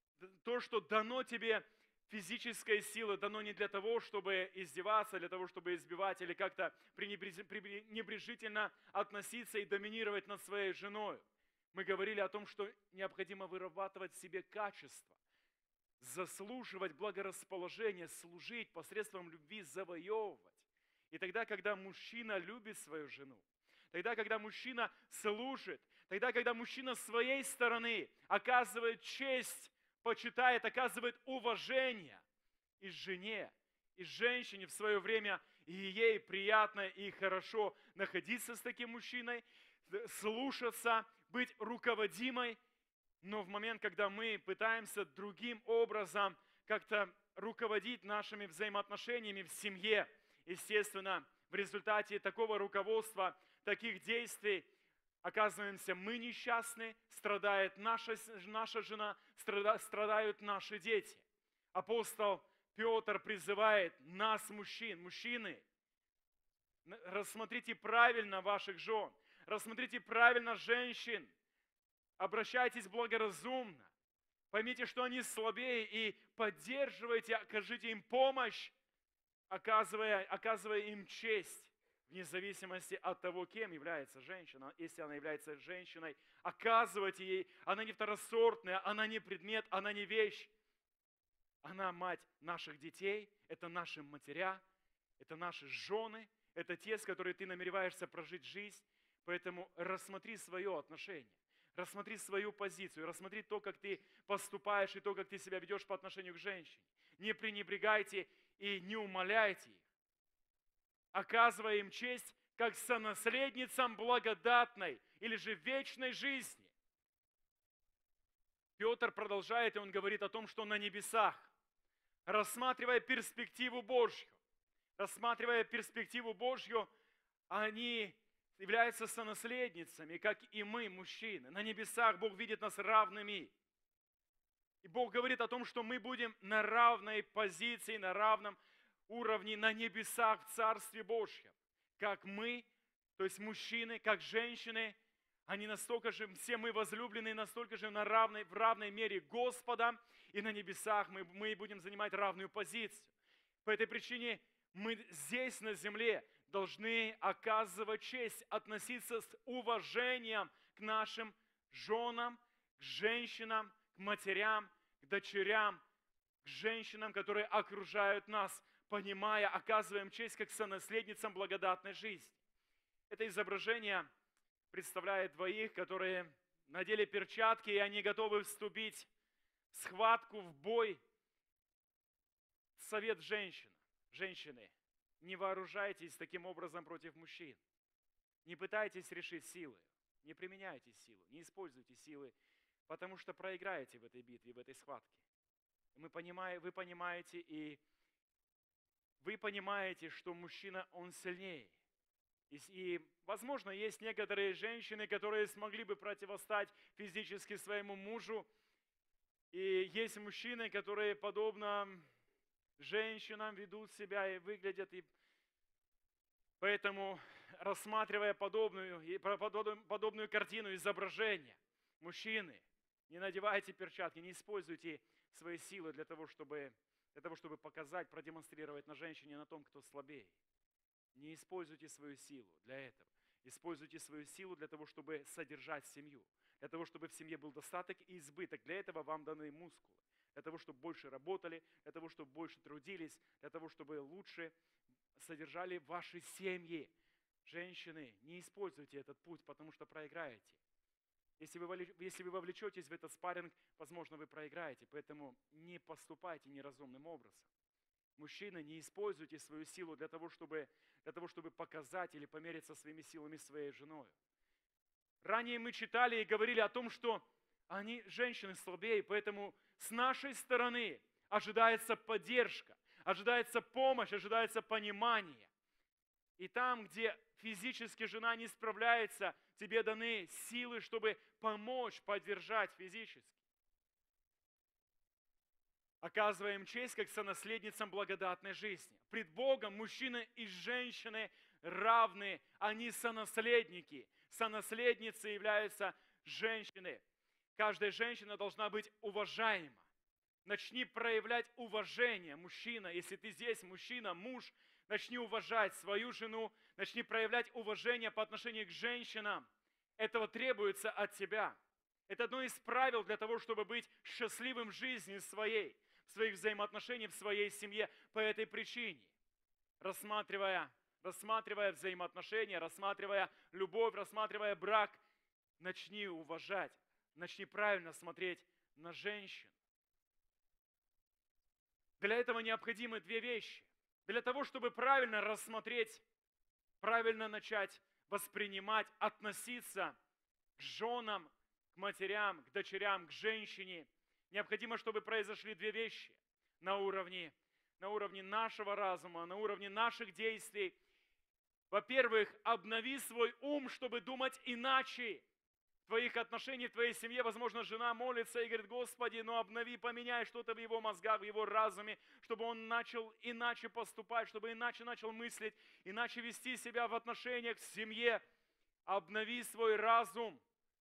Speaker 3: физическая сила, дано не для того, чтобы издеваться, для того, чтобы избивать или как-то пренебрежительно относиться и доминировать над своей женой. Мы говорили о том, что необходимо вырабатывать в себе качества, заслуживать благорасположение, служить посредством любви, завоевывать. И тогда, когда мужчина любит свою жену, тогда, когда мужчина служит, тогда, когда мужчина с своей стороны оказывает честь, почитает, оказывает уважение и жене, и женщине в свое время, и ей приятно и хорошо находиться с таким мужчиной, слушаться, быть руководимой, но в момент, когда мы пытаемся другим образом как-то руководить нашими взаимоотношениями в семье, естественно, в результате такого руководства, таких действий, оказываемся мы несчастны, страдает наша жена, страдают наши дети. Апостол Петр призывает нас, мужчины, рассмотрите правильно ваших жен, рассмотрите правильно женщин, обращайтесь благоразумно, поймите, что они слабее, и поддерживайте, окажите им помощь, оказывая им честь, вне зависимости от того, кем является женщина. Если она является женщиной, оказывайте ей, она не второсортная, она не предмет, она не вещь. Она мать наших детей, это наши матеря, это наши жены, это те, с которыми ты намереваешься прожить жизнь. Поэтому рассмотри свое отношение, рассмотри свою позицию, рассмотри то, как ты поступаешь и то, как ты себя ведешь по отношению к женщине. Не пренебрегайте и не умаляйте их, оказывая им честь как сонаследницам благодатной или же вечной жизни. Петр продолжает, и он говорит о том, что на небесах, рассматривая перспективу Божью, они являются сонаследницами, как и мы, мужчины. На небесах Бог видит нас равными. И Бог говорит о том, что мы будем на равной позиции, на равном уровне на небесах в Царстве Божьем. Как мы, то есть мужчины, как женщины, они настолько же, все мы возлюбленные, настолько же в равной мере Господа, и на небесах мы будем занимать равную позицию. По этой причине мы здесь, на земле, должны оказывать честь, относиться с уважением к нашим женам, к женщинам, к матерям, к дочерям, к женщинам, которые окружают нас, понимая, оказываем честь как сонаследницам благодатной жизни. Это изображение представляет двоих, которые надели перчатки, и они готовы вступить в схватку, в бой. Совет женщины, не вооружайтесь таким образом против мужчин. Не пытайтесь решить силой, не применяйте силу, не используйте силы, потому что проиграете в этой битве, в этой схватке. Вы понимаете, что мужчина, он сильнее. И, возможно, есть некоторые женщины, которые смогли бы противостать физически своему мужу. И есть мужчины, которые, подобно женщинам, ведут себя и выглядят. И поэтому, рассматривая подобную картину, изображение, мужчины, не надевайте перчатки, не используйте свои силы для того, чтобы показать, продемонстрировать на женщине, на том, кто слабее. Не используйте свою силу для этого. Используйте свою силу для того, чтобы содержать семью. Для того, чтобы в семье был достаток и избыток. Для этого вам даны мускулы. Для того, чтобы больше работали, для того, чтобы больше трудились, для того, чтобы лучше содержали ваши семьи. Женщины, не используйте этот путь, потому что проиграете. Если вы вовлечетесь в этот спарринг, возможно, вы проиграете. Поэтому не поступайте неразумным образом. Мужчины, не используйте свою силу для того, чтобы показать или помериться своими силами своей женой. Ранее мы читали и говорили о том, что женщины слабее, поэтому с нашей стороны ожидается поддержка, ожидается помощь, ожидается понимание. И там, где физически жена не справляется, тебе даны силы, чтобы помочь, поддержать физически. Оказываем честь как сонаследницам благодатной жизни. Пред Богом мужчины и женщины равны, они сонаследники. Сонаследницей являются женщины. Каждая женщина должна быть уважаема. Начни проявлять уважение, мужчина. Если ты здесь, мужчина, муж, начни уважать свою жену, начни проявлять уважение по отношению к женщинам. Этого требуется от тебя. Это одно из правил для того, чтобы быть счастливым в жизни своей, в своих взаимоотношениях, в своей семье. По этой причине, рассматривая взаимоотношения, рассматривая любовь, рассматривая брак, начни уважать, начни правильно смотреть на женщин. Для этого необходимы две вещи. Для того, чтобы правильно рассмотреть, правильно начать воспринимать, относиться к женам, к матерям, к дочерям, к женщине, необходимо, чтобы произошли две вещи на уровне нашего разума, на уровне наших действий. Во-первых, обнови свой ум, чтобы думать иначе. В твоих отношениях, в твоей семье, возможно, жена молится и говорит: Господи, обнови, поменяй что-то в его мозгах, в его разуме, чтобы он начал иначе поступать, чтобы иначе начал мыслить, иначе вести себя в отношениях в семье. Обнови свой разум,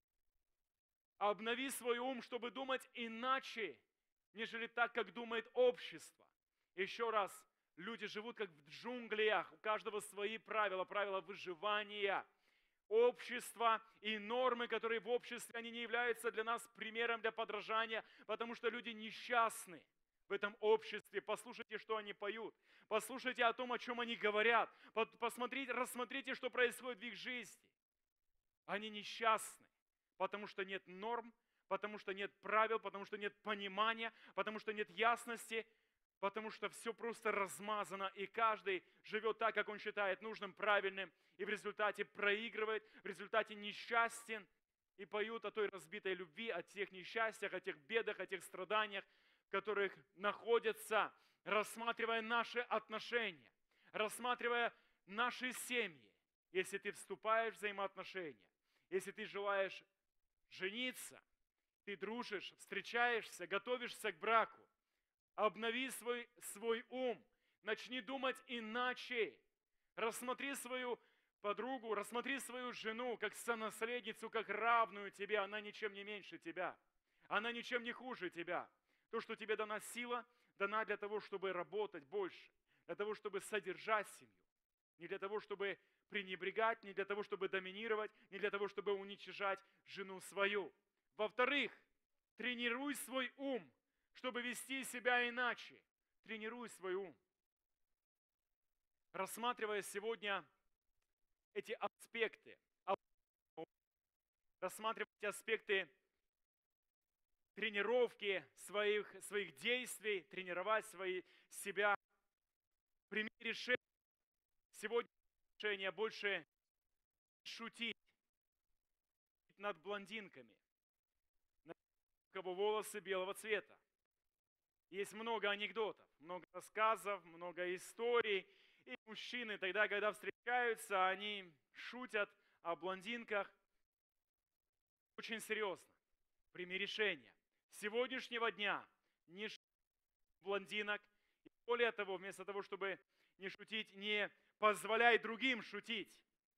Speaker 3: обнови свой ум, чтобы думать иначе, нежели так, как думает общество. Еще раз, люди живут как в джунглях, у каждого свои правила, правила выживания. Общество и нормы, которые в обществе, они не являются для нас примером для подражания, потому что люди несчастны в этом обществе. Послушайте, что они поют. Послушайте о том, о чем они говорят. Рассмотрите, что происходит в их жизни. Они несчастны, потому что нет норм, потому что нет правил, потому что нет понимания, потому что нет ясности, потому что все просто размазано, и каждый живет так, как он считает нужным, правильным, и в результате проигрывает, в результате несчастен, и поют о той разбитой любви, о тех несчастьях, о тех бедах, о тех страданиях, в которых находятся, рассматривая наши отношения, рассматривая наши семьи. Если ты вступаешь в взаимоотношения, если ты желаешь жениться, ты дружишь, встречаешься, готовишься к браку, обнови свой ум, начни думать иначе. Рассмотри свою подругу, рассмотри свою жену как сонаследницу, как равную тебе. Она ничем не меньше тебя. Она ничем не хуже тебя. То, что тебе дана сила, дана для того, чтобы работать больше, для того, чтобы содержать семью. Не для того, чтобы пренебрегать, не для того, чтобы доминировать, не для того, чтобы уничижать жену свою. Во-вторых, тренируй свой ум, чтобы вести себя иначе. Тренируй свой ум. Рассматривая сегодня эти аспекты, рассматривая эти аспекты тренировки своих действий, тренировать себя, прими решение, сегодня решение больше шутить над блондинками, у кого волосы белого цвета. Есть много анекдотов, много рассказов, много историй. И мужчины тогда, когда встречаются, они шутят о блондинках. Очень серьезно. Прими решение. С сегодняшнего дня не шути блондинок. И более того, вместо того, чтобы не шутить, не позволяй другим шутить.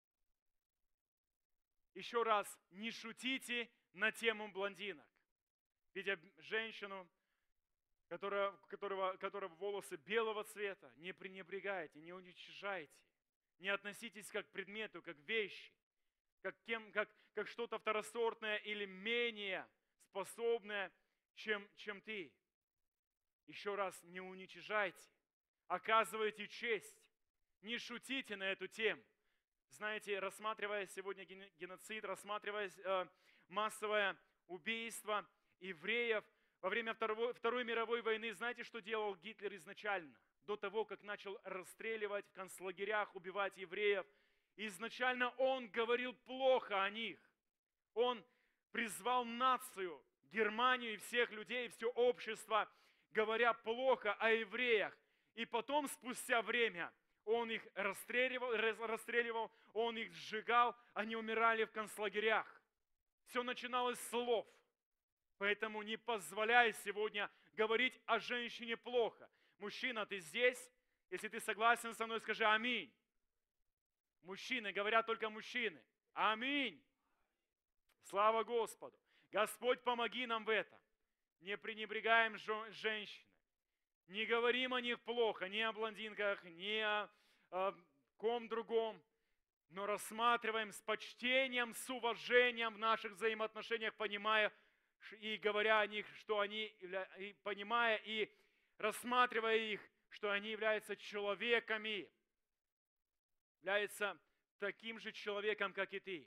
Speaker 3: Еще раз, не шутите на тему блондинок. Видя женщину, которого волосы белого цвета, не пренебрегайте, не уничижайте, не относитесь как к предмету, как к вещи, как что-то второсортное или менее способное, чем ты. Еще раз, не уничижайте, оказывайте честь, не шутите на эту тему. Знаете, рассматривая сегодня геноцид, рассматривая массовое убийство евреев, во время Второй мировой войны, знаете, что делал Гитлер изначально? До того, как начал расстреливать в концлагерях, убивать евреев, изначально он говорил плохо о них. Он призвал нацию, Германию и всех людей, все общество, говоря плохо о евреях. И потом, спустя время, он их расстреливал, он их сжигал, они умирали в концлагерях. Все начиналось с слов. Поэтому не позволяй сегодня говорить о женщине плохо. Мужчина, ты здесь? Если ты согласен со мной, скажи аминь. Мужчины, говорят только мужчины. Аминь. Слава Господу. Господь, помоги нам в этом. Не пренебрегаем женщины. Не говорим о них плохо, ни о блондинках, ни о ком другом. Но рассматриваем с почтением, с уважением в наших взаимоотношениях, понимая и говоря о них, что они, понимая и рассматривая их, что они являются человеками, являются таким же человеком, как и ты.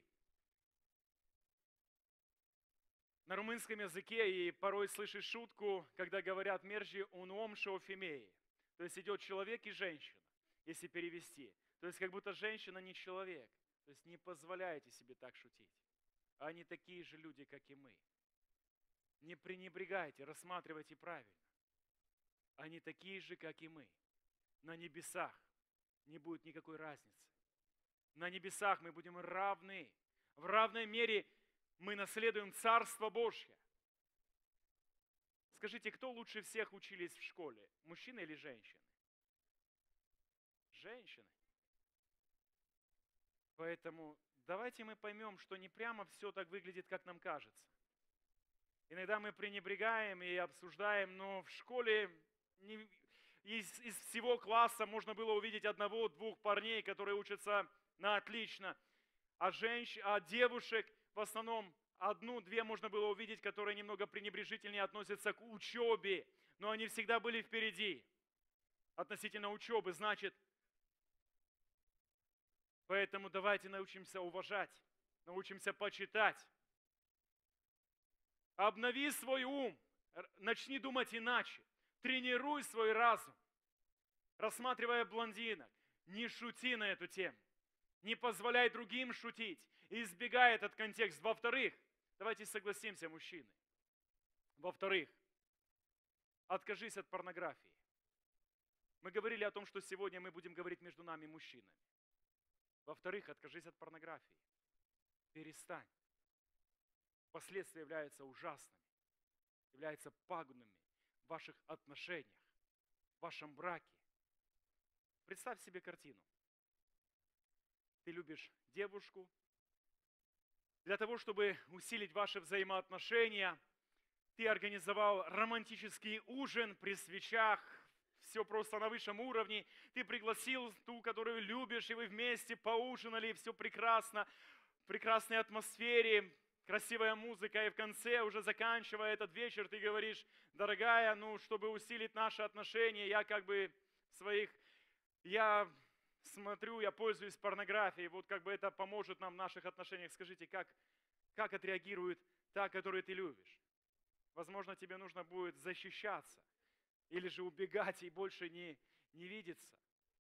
Speaker 3: На румынском языке и порой слышишь шутку, когда говорят «мерджи un om și o femeie». То есть идет человек и женщина, если перевести. То есть как будто женщина не человек. То есть не позволяйте себе так шутить. Они такие же люди, как и мы. Не пренебрегайте, рассматривайте правильно. Они такие же, как и мы. На небесах не будет никакой разницы. На небесах мы будем равны. В равной мере мы наследуем Царство Божье. Скажите, кто лучше всех учились в школе? Мужчины или женщины? Женщины. Поэтому давайте мы поймем, что не прямо все так выглядит, как нам кажется. Иногда мы пренебрегаем и обсуждаем, но в школе из всего класса можно было увидеть одного-двух парней, которые учатся на отлично, а девушек в основном одну-две можно было увидеть, которые немного пренебрежительнее относятся к учебе, но они всегда были впереди относительно учебы, значит. Поэтому давайте научимся уважать, научимся почитать. Обнови свой ум, начни думать иначе, тренируй свой разум, рассматривая блондинок, не шути на эту тему, не позволяй другим шутить, избегай этот контекст. Во-вторых, давайте согласимся, мужчины, во-вторых, откажись от порнографии. Мы говорили о том, что сегодня мы будем говорить между нами мужчинами. Во-вторых, откажись от порнографии, перестань. Последствия являются ужасными, являются пагубными в ваших отношениях, в вашем браке. Представь себе картину. Ты любишь девушку. Для того, чтобы усилить ваши взаимоотношения, ты организовал романтический ужин при свечах, все просто на высшем уровне. Ты пригласил ту, которую любишь, и вы вместе поужинали, и все прекрасно, в прекрасной атмосфере, красивая музыка, и в конце, уже заканчивая этот вечер, ты говоришь: дорогая, ну, чтобы усилить наши отношения, я смотрю, я пользуюсь порнографией, вот как бы это поможет нам в наших отношениях. Скажите, как отреагирует та, которую ты любишь? Возможно, тебе нужно будет защищаться или же убегать и больше не видеться.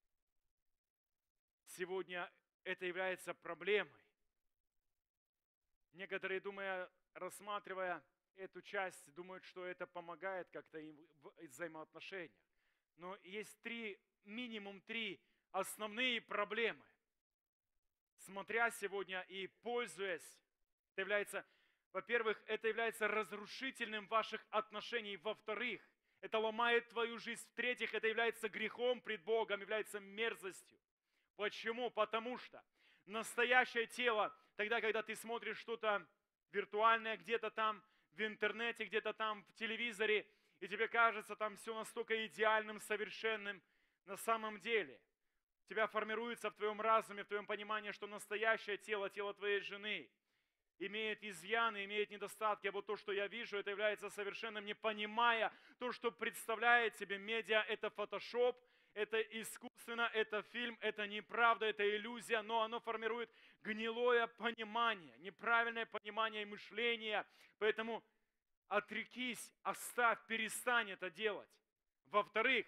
Speaker 3: Сегодня это является проблемой. Некоторые, рассматривая эту часть, думают, что это помогает как-то им в взаимоотношениях. Но есть минимум три основные проблемы. Смотря сегодня и пользуясь, во-первых, это является разрушительным ваших отношений. Во-вторых, это ломает твою жизнь. В-третьих, это является грехом пред Богом, является мерзостью. Почему? Потому что настоящее тело, тогда, когда ты смотришь что-то виртуальное где-то там в интернете, где-то там в телевизоре, и тебе кажется там все настолько идеальным, совершенным, на самом деле у тебя формируется в твоем разуме, в твоем понимании, что настоящее тело, тело твоей жены, имеет изъяны, имеет недостатки, а вот то, что я вижу, это является совершенным, не понимая то, что представляет себе медиа, это фотошоп, это искусственно, это фильм, это неправда, это иллюзия, но оно формирует гнилое понимание, неправильное понимание и мышление. Поэтому отрекись, оставь, перестань это делать. Во-вторых,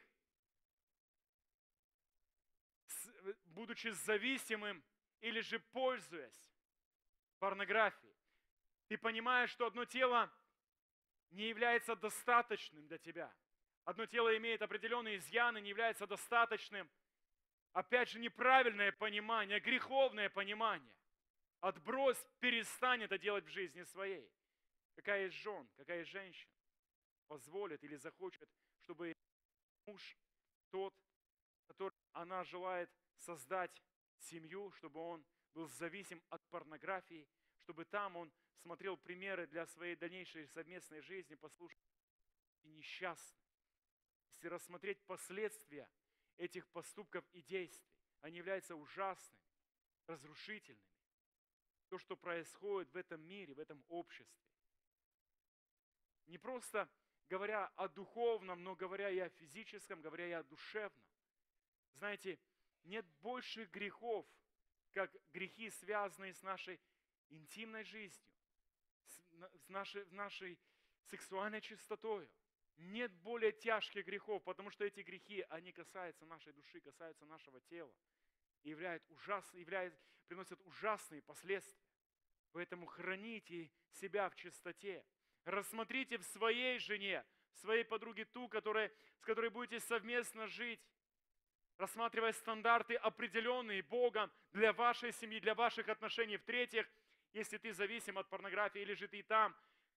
Speaker 3: будучи зависимым или же пользуясь порнографией, ты понимаешь, что одно тело не является достаточным для тебя. Одно тело имеет определенные изъяны, не является достаточным. Опять же, неправильное понимание, греховное понимание. Отбрось, перестань это делать в жизни своей. Какая из жен, какая из женщин позволит или захочет, чтобы муж тот, который она желает создать семью, чтобы он был зависим от порнографии, чтобы там он смотрел примеры для своей дальнейшей совместной жизни, послушал, и несчастный. Если рассмотреть последствия этих поступков и действий, они являются ужасными, разрушительными. То, что происходит в этом мире, в этом обществе. Не просто говоря о духовном, но говоря и о физическом, говоря и о душевном. Знаете, нет больших грехов, как грехи, связанные с нашей интимной жизнью, с нашей сексуальной чистотою. Нет более тяжких грехов, потому что эти грехи, они касаются нашей души, касаются нашего тела и приносят ужасные последствия. Поэтому храните себя в чистоте. Рассмотрите в своей жене, в своей подруге ту, с которой будете совместно жить, рассматривая стандарты, определенные Богом для вашей семьи, для ваших отношений. В-третьих, если ты зависим от порнографии или же ты там,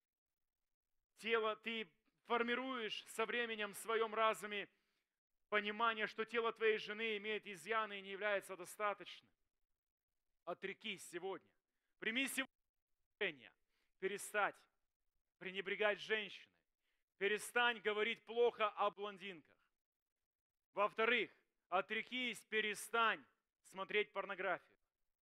Speaker 3: ты формируешь со временем в своем разуме понимание, что тело твоей жены имеет изъяны и не является достаточным. Отрекись сегодня. Прими сегодня решение перестать пренебрегать женщиной. Перестань говорить плохо о блондинках. Во-вторых, отрекись, перестань смотреть порнографию.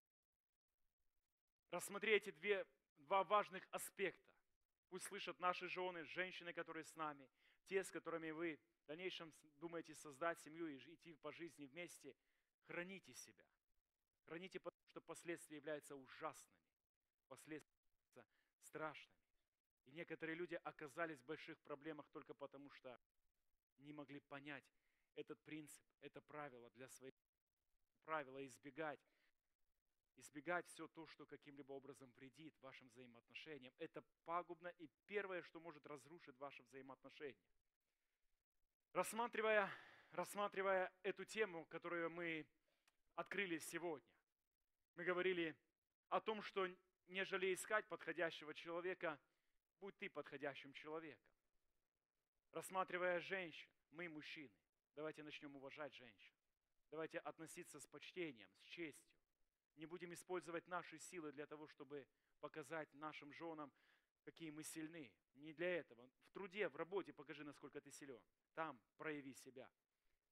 Speaker 3: Рассмотри эти два важных аспекта. Пусть слышат наши жены, женщины, которые с нами, те, с которыми вы в дальнейшем думаете создать семью и идти по жизни вместе. Храните себя. Храните, потому что последствия являются ужасными. Последствия являются страшными. И некоторые люди оказались в больших проблемах только потому, что не могли понять этот принцип, это правило для своих правила избегать все то, что каким-либо образом вредит вашим взаимоотношениям. Это пагубно и первое, что может разрушить ваши взаимоотношения. Рассматривая эту тему, которую мы открыли сегодня, мы говорили о том, что нежели искать подходящего человека, будь ты подходящим человеком. Рассматривая женщин, мы, мужчины, давайте начнем уважать женщин. Давайте относиться с почтением, с честью. Не будем использовать наши силы для того, чтобы показать нашим женам, какие мы сильны. Не для этого. В труде, в работе покажи, насколько ты силен. Там прояви себя.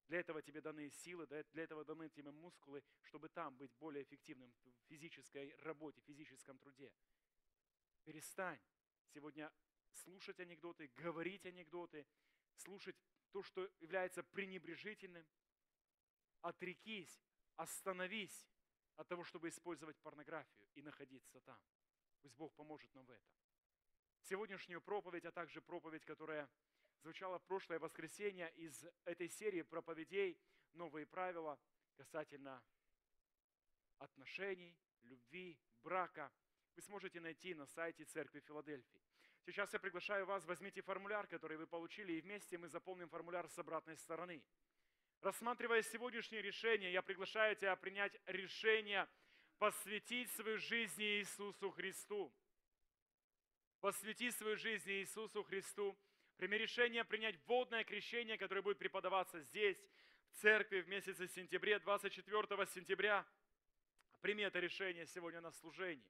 Speaker 3: Для этого тебе даны силы, для этого даны тебе мускулы, чтобы там быть более эффективным в физической работе, в физическом труде. Перестань сегодня слушать анекдоты, говорить анекдоты, слушать то, что является пренебрежительным. Отрекись, остановись от того, чтобы использовать порнографию и находиться там. Пусть Бог поможет нам в этом. Сегодняшнюю проповедь, а также проповедь, которая звучала в прошлое воскресенье из этой серии проповедей «Новые правила» касательно отношений, любви, брака, вы сможете найти на сайте Церкви Филадельфии. Сейчас я приглашаю вас, возьмите формуляр, который вы получили, и вместе мы заполним формуляр с обратной стороны. Рассматривая сегодняшнее решение, я приглашаю тебя принять решение посвятить свою жизнь Иисусу Христу. Посвяти свою жизнь Иисусу Христу. Прими решение принять водное крещение, которое будет преподаваться здесь, в церкви, в месяце сентябре, 24 сентября. Прими это решение сегодня на служении.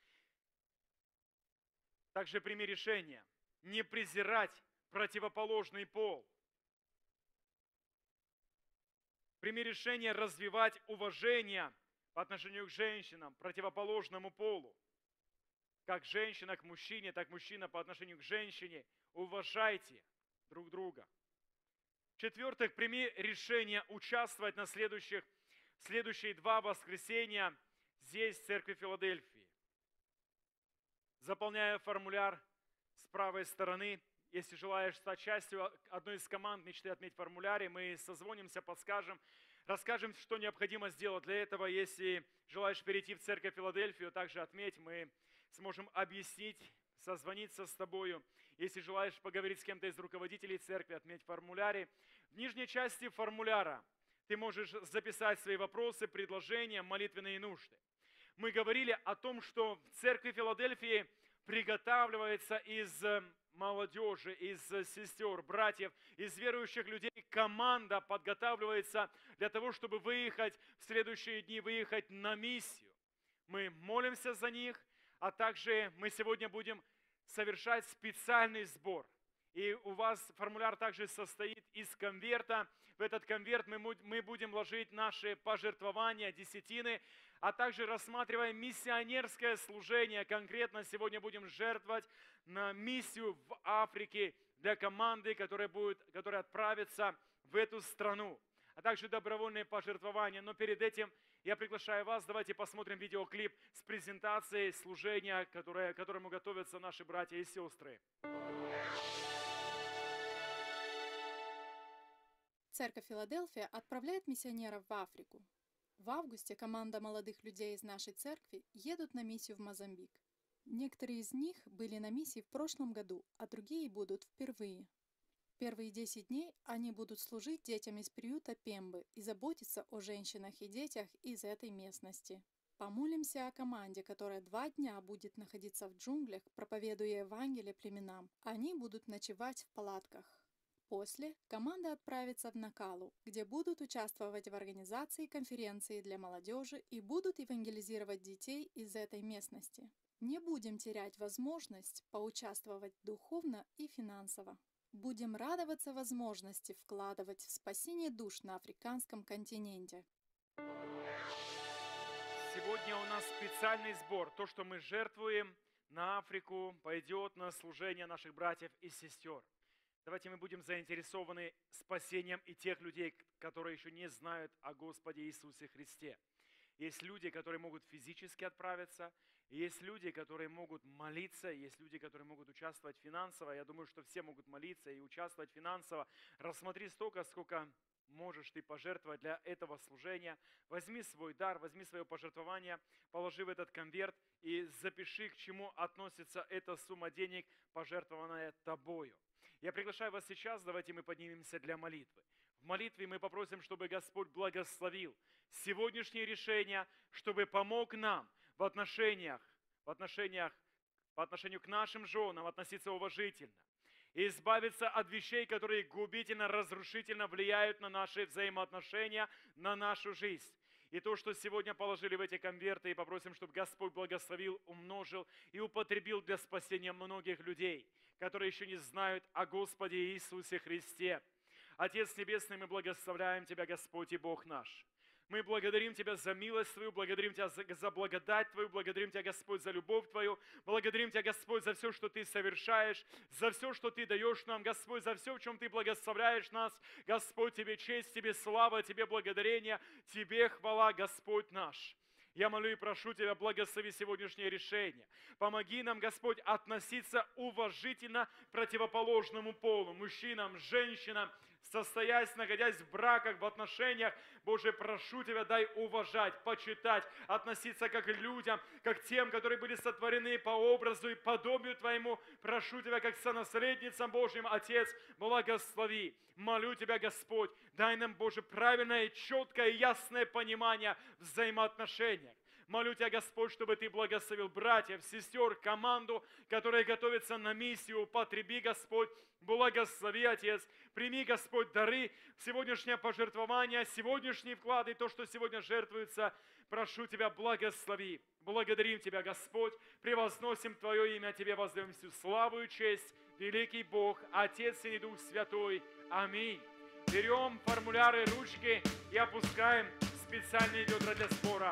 Speaker 3: Также прими решение не презирать противоположный пол. Прими решение развивать уважение по отношению к женщинам, противоположному полу. Как женщина к мужчине, так мужчина по отношению к женщине. Уважайте друг друга. В-четвертых, прими решение участвовать на следующие 2 воскресенья здесь, в Церкви Филадельфии. Заполняя формуляр с правой стороны, если желаешь стать частью одной из команд «Мечты отметь в формуляре», мы созвонимся, подскажем, расскажем, что необходимо сделать для этого. Если желаешь перейти в Церковь Филадельфию, также отметь, мы сможем объяснить, созвониться с тобою. Если желаешь поговорить с кем-то из руководителей церкви, отметь в формуляре. В нижней части формуляра ты можешь записать свои вопросы, предложения, молитвенные нужды. Мы говорили о том, что в Церкви Филадельфии приготавливается из молодежи, из сестер, братьев, из верующих людей команда подготавливается для того, чтобы выехать в следующие дни, выехать на миссию. Мы молимся за них, а также мы сегодня будем совершать специальный сбор. И у вас формуляр также состоит из конверта. В этот конверт мы будем ложить наши пожертвования, десятины, а также рассматривая миссионерское служение. Конкретно сегодня будем жертвовать на миссию в Африке для команды, которая отправится в эту страну, а также добровольные пожертвования. Но перед этим я приглашаю вас, давайте посмотрим видеоклип с презентацией служения, к которому готовятся наши братья и сестры.
Speaker 4: Церковь Филадельфия отправляет миссионеров в Африку. В августе команда молодых людей из нашей церкви едут на миссию в Мозамбик. Некоторые из них были на миссии в прошлом году, а другие будут впервые. Первые 10 дней они будут служить детям из приюта Пембы и заботиться о женщинах и детях из этой местности. Помолимся о команде, которая 2 дня будет находиться в джунглях, проповедуя Евангелие племенам. Они будут ночевать в палатках. После команда отправится в Накалу, где будут участвовать в организации конференции для молодежи и будут евангелизировать детей из этой местности. Не будем терять возможность поучаствовать духовно и финансово. Будем радоваться возможности вкладывать в спасение душ на африканском континенте.
Speaker 3: Сегодня у нас специальный сбор. То, что мы жертвуем на Африку, пойдет на служение наших братьев и сестер. Давайте мы будем заинтересованы спасением и тех людей, которые еще не знают о Господе Иисусе Христе. Есть люди, которые могут физически отправиться, есть люди, которые могут молиться, есть люди, которые могут участвовать финансово. Я думаю, что все могут молиться и участвовать финансово. Рассмотри столько, сколько можешь ты пожертвовать для этого служения. Возьми свой дар, возьми свое пожертвование, положи в этот конверт и запиши, к чему относится эта сумма денег, пожертвованная тобою. Я приглашаю вас сейчас, давайте мы поднимемся для молитвы. В молитве мы попросим, чтобы Господь благословил сегодняшнее решение, чтобы помог нам по отношению к нашим женам относиться уважительно и избавиться от вещей, которые губительно, разрушительно влияют на наши взаимоотношения, на нашу жизнь. И то, что сегодня положили в эти конверты, и попросим, чтобы Господь благословил, умножил и употребил для спасения многих людей, которые еще не знают о Господе Иисусе Христе. Отец Небесный, мы благословляем Тебя, Господь и Бог наш. Мы благодарим Тебя за милость Твою, благодарим Тебя за благодать Твою, благодарим Тебя, Господь, за любовь Твою, благодарим Тебя, Господь, за все, что Ты совершаешь, за все, что Ты даешь нам, Господь, за все, в чем Ты благословляешь нас. Господь, Тебе честь, Тебе слава, Тебе благодарение, Тебе хвала, Господь наш. Я молю и прошу Тебя, благослови сегодняшнее решение. Помоги нам, Господь, относиться уважительно к противоположному полу, мужчинам, женщинам, состоясь, находясь в браках, в отношениях. Боже, прошу Тебя, дай уважать, почитать, относиться как к людям, как к тем, которые были сотворены по образу и подобию Твоему. Прошу Тебя, как сонаследницам Божьим, Отец, благослови. Молю Тебя, Господь, дай нам, Боже, правильное, четкое, ясное понимание взаимоотношений. Молю Тебя, Господь, чтобы Ты благословил братьев, сестер, команду, которая готовится на миссию. Употреби, Господь, благослови, Отец. Прими, Господь, дары, сегодняшнее пожертвование, сегодняшние вклады, то, что сегодня жертвуется. Прошу Тебя, благослови. Благодарим Тебя, Господь. Превозносим Твое имя, Тебе воздаем всю славу и честь. Великий Бог, Отец и Дух Святой. Аминь. Берем формуляры, ручки и опускаем специальные ведра для спора.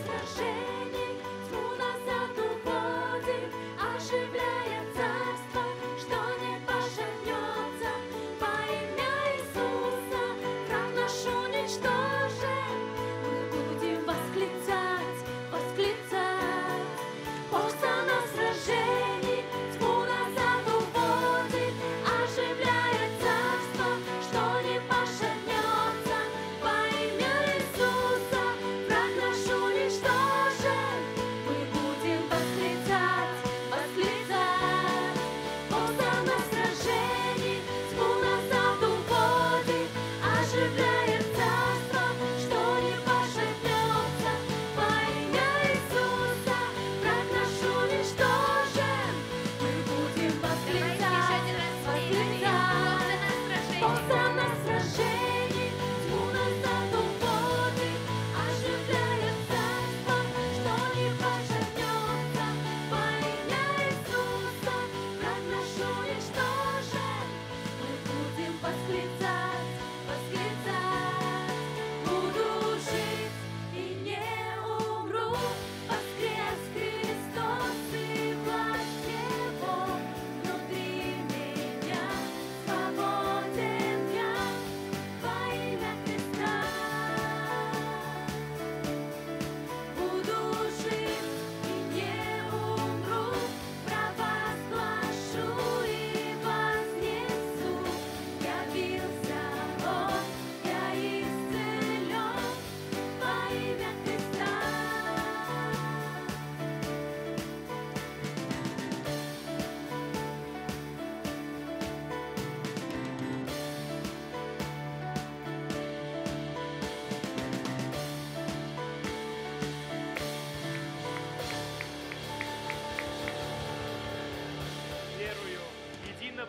Speaker 2: Оживляя царство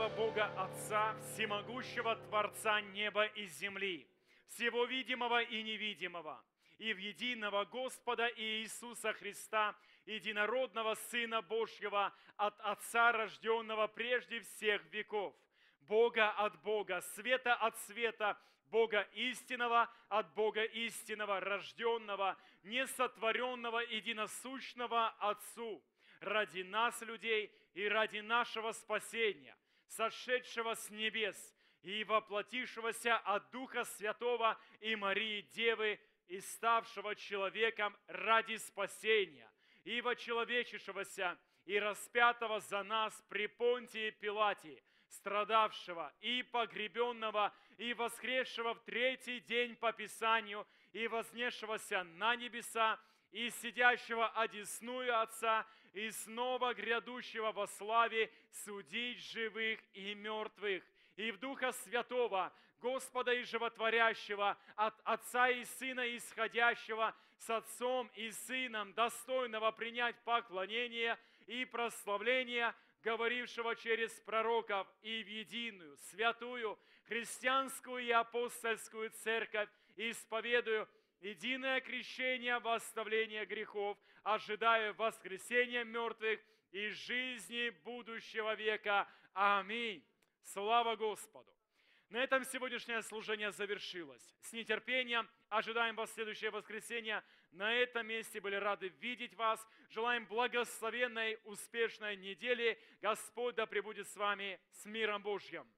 Speaker 3: единого Бога Отца, всемогущего Творца неба и земли, всего видимого и невидимого, и в единого Господа Иисуса Христа, единородного Сына Божьего, от Отца, рожденного прежде всех веков, Бога от Бога, света от света, Бога истинного от Бога истинного, рожденного, несотворенного, единосущного Отцу, ради нас, людей, и ради нашего спасения, сошедшего с небес и воплотившегося от Духа Святого и Марии Девы, и ставшего человеком ради спасения, и вочеловечившегося, и распятого за нас при Понтии Пилате, страдавшего и погребенного, и воскресшего в третий день по Писанию, и вознесшегося на небеса, и сидящего одесную Отца, и снова грядущего во славе судить живых и мертвых, и в Духа Святого, Господа и Животворящего, от Отца и Сына исходящего, с Отцом и Сыном, достойного принять поклонение и прославление, говорившего через пророков, и в единую, святую, христианскую и апостольскую церковь, исповедую единое крещение во оставление грехов, ожидая воскресения мертвых и жизни будущего века. Аминь. Слава Господу! На этом сегодняшнее служение завершилось. С нетерпением ожидаем вас в следующее воскресенье. На этом месте были рады видеть вас. Желаем благословенной, успешной недели. Господь да пребудет с вами с миром Божьим.